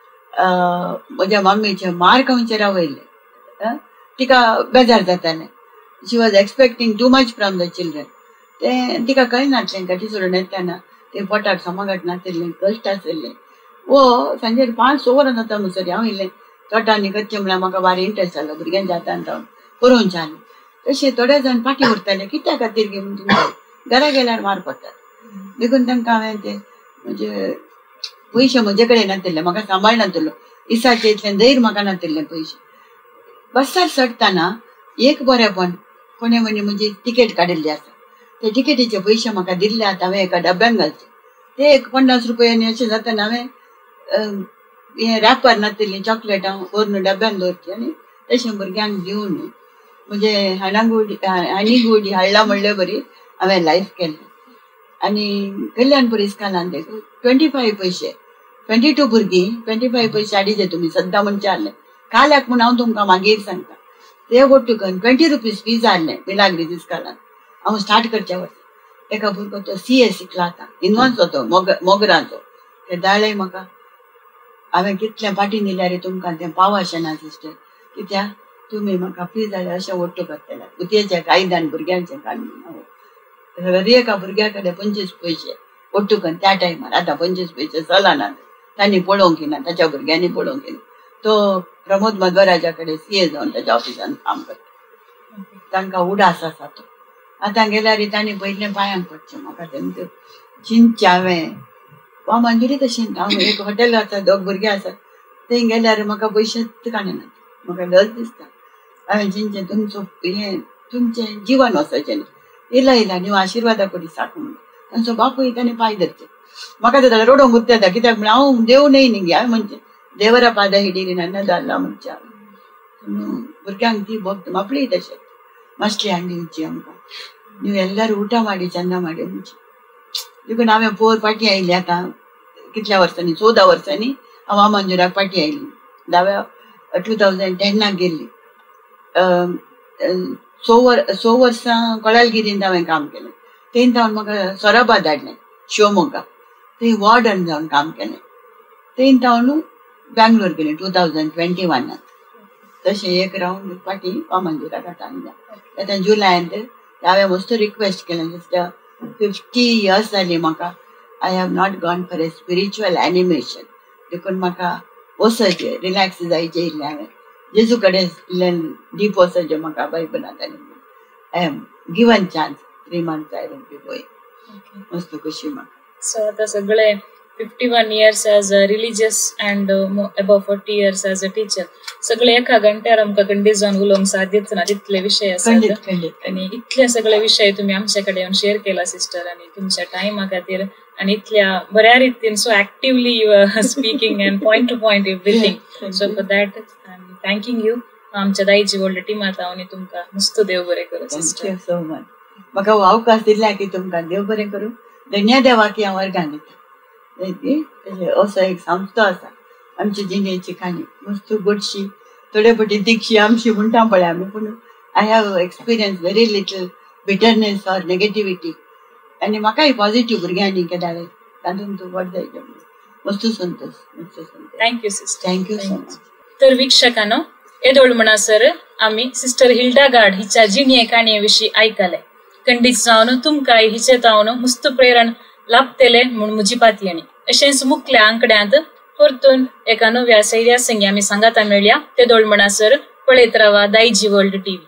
म्हज्या मम्मीचे मार्क खंयचे रावयले तिका बेजार जातालें she was expecting too much from the children तें तिका कळनासलें गाठी सोडून येताना तें पोटाक समागट नासलें कश्ट आसलें वो सांजे 5-6 वरां जाता म्हणसरी हांव येयलें तोटांनी करचें म्हळ्यार म्हाका भारी इंट्रस्ट जालो भुरग्यांच्या हातान जावन करोवचें आनी तशें थोडे जाण फाटीं उरताले कित्या खातीर गे म्हणून घरा गेल्यार मार पडटा देखून तांकां हांवें ते म्हणजे पयशे म्हजे कडेन नासले म्हाका सांबाळनासलो इसाचे इतलें धैर्य म्हाका नासलें पयशे बसार चडटाना एक बरेंपण कोणें म्हणजे तिकेट काडिल्ली आसा ते तिकेटीचे पयशे म्हाका दिल्ले आतां हांवें एका डब्यान घालचे ते एक 50 रुपयांनी अशें जाताना हांवें हें रॅपर नासलेलीं चॉकलेटां व्हरून डब्यान दवरची आनी तशें भुरग्यांक दिवन म्हणजे हानी गुडी हाडला म्हणले बरी हांवें लायफ केलें आनी कल्याणपूर इस्कालान ते 25 पयशे 22 भुरगीं 25 पयशे हाडिचे तुमी सद्दां म्हणचे आहलें काल्याक म्हूण हांव तुमकां मागीर सांगता ते वट्ट करून 20 रुपीज फीज हाडलें मिलाग्रीज इस्कालान हांव स्टार्ट करच्या वर्सा एका भुरगो तो CA शिकला आतां इनवान्स तो मोगराचो ते धाडले म्हाका हांवें कितलें पाटी दिल्यार तुमकां तें पावशें ना सिस्टर कित्याक तुमी म्हाका फीज हाडल्या अशें वट्ट करतले उतयेच्या कायद्यान भुरग्यांचें काडून हर एका भुरग्या कडेन 25 पयशे वट्ट करून त्या टायमार आतां 25 पयशे चलना तांणी पळोवंक ना ताच्या भुरग्यांनी पळोवंक ना तो प्रमोद मध्वराजा कडेन CA जावन ताच्या ऑफिसान काम करता तांकां उडास आसा तो आतां गेल्यार तांणी पयलें पांयांक पडचें म्हाका तें चिंतचें हांवें वा मंजुरी तशें हांव एक हॉटेल आसा 2 भुरगे आसात थंय गेल्यार म्हाका पयशेच काडनात म्हाका लज दिसता हांवें चिंतचें तुमचो हें तुमचें जिवन वचचें न्ही इला न्यू आशिर्वादा पडी साक म्हणून तांचो बापूय ताणें पांय धरचे म्हाका ते रडोंक उरता कित्याक म्हण हांव देव न्हय न्ही हांवें म्हणचें देवरा पाद हिडीरी नन्न जाल्ला म्हणचे भुरग्यांक ती भक्त मापळी तशें मास्टरी हाडली दिवची आमकां न्यू एल्लार ಊಟ ಮಾಡಿ चंदा ಮಾಡಿ म्हणचे देखून हांवें 4 पाटी आयली आतां कितल्या वर्सांनी 14 वर्सांनी हांव मंजुराक पाटी आयली 2010 गेल्ली 6 वर्सां कोळालगिरींत हांवें काम केलें थंय जावन म्हाका सोराबाद धाडलें शिवमोगा थंय वॉर्डन जावन काम केलें थंय जावन बँगलोर गेलें 2021 तशें एक रावंड पाटी मंजुराक आतां जुलयात हांवें मस्त रिक्वेस्ट केलें सिस्टर 50 years जालीं म्हाका I have not gone for a spiritual animation देखून म्हाका वचचें रिलॅक्स जायचें इल्लें हांवें जेजू कडेन डीप वचचें म्हाका बायबलांत I am given chance 3 months I will be going मस्त कशी म्हाका सो आतां सगळे 51 years as a religious and above 40 years as a teacher सगळे एका घंट्यार आमकां खंडीत जावन उलोवंक सादीत ना तितले विशय आसात आनी इतले सगळे विशय तुमी आमचे कडेन येवन शेअर केला सिस्टर आनी तुमच्या टायमा खातीर आनी इतल्या बऱ्या रितीन so actively you are speaking and point to point everything so for that I am thanking you आमच्या दाईची व्हडली टीमात आनी तुमकां मस्त देव बरें करूं सिस्टर सो मच म्हाका अवकाश दिल्या की तुमकां देव बरें करूं धन्य देवा की हांव वर्गांत येता असो एक संस्था आसा आमची जिणेची खाणी मस्त गोडशी थोडे पटी तिखशी आमची म्हणटा पळय आमी पूण I have experience very little bitterness or negativity आनी म्हाकाय पॉझिटिव्ह भुरग्यांनी केल्यार तातूंत तूं व्हड जायचें मस्त संतोश thank you sister thank you so much तर वीक्षकांनो येदोळ म्हणसर आम्ही सिस्टर हिल्डागार्ड हिच्या जिणे काणये ऐकले. खंडीत जावन तुमकांय हिचे तावन मुस्त प्रेरण लाभतले म्हूण म्हजी पातयणी. अशेंच मुखल्या आंकड्यांत परतून एका नव्या सैर्या संगी आमी सांगाता मेळया. ते दोळ म्हणसर पळयत रावा दायजी वर्ल्ड TV.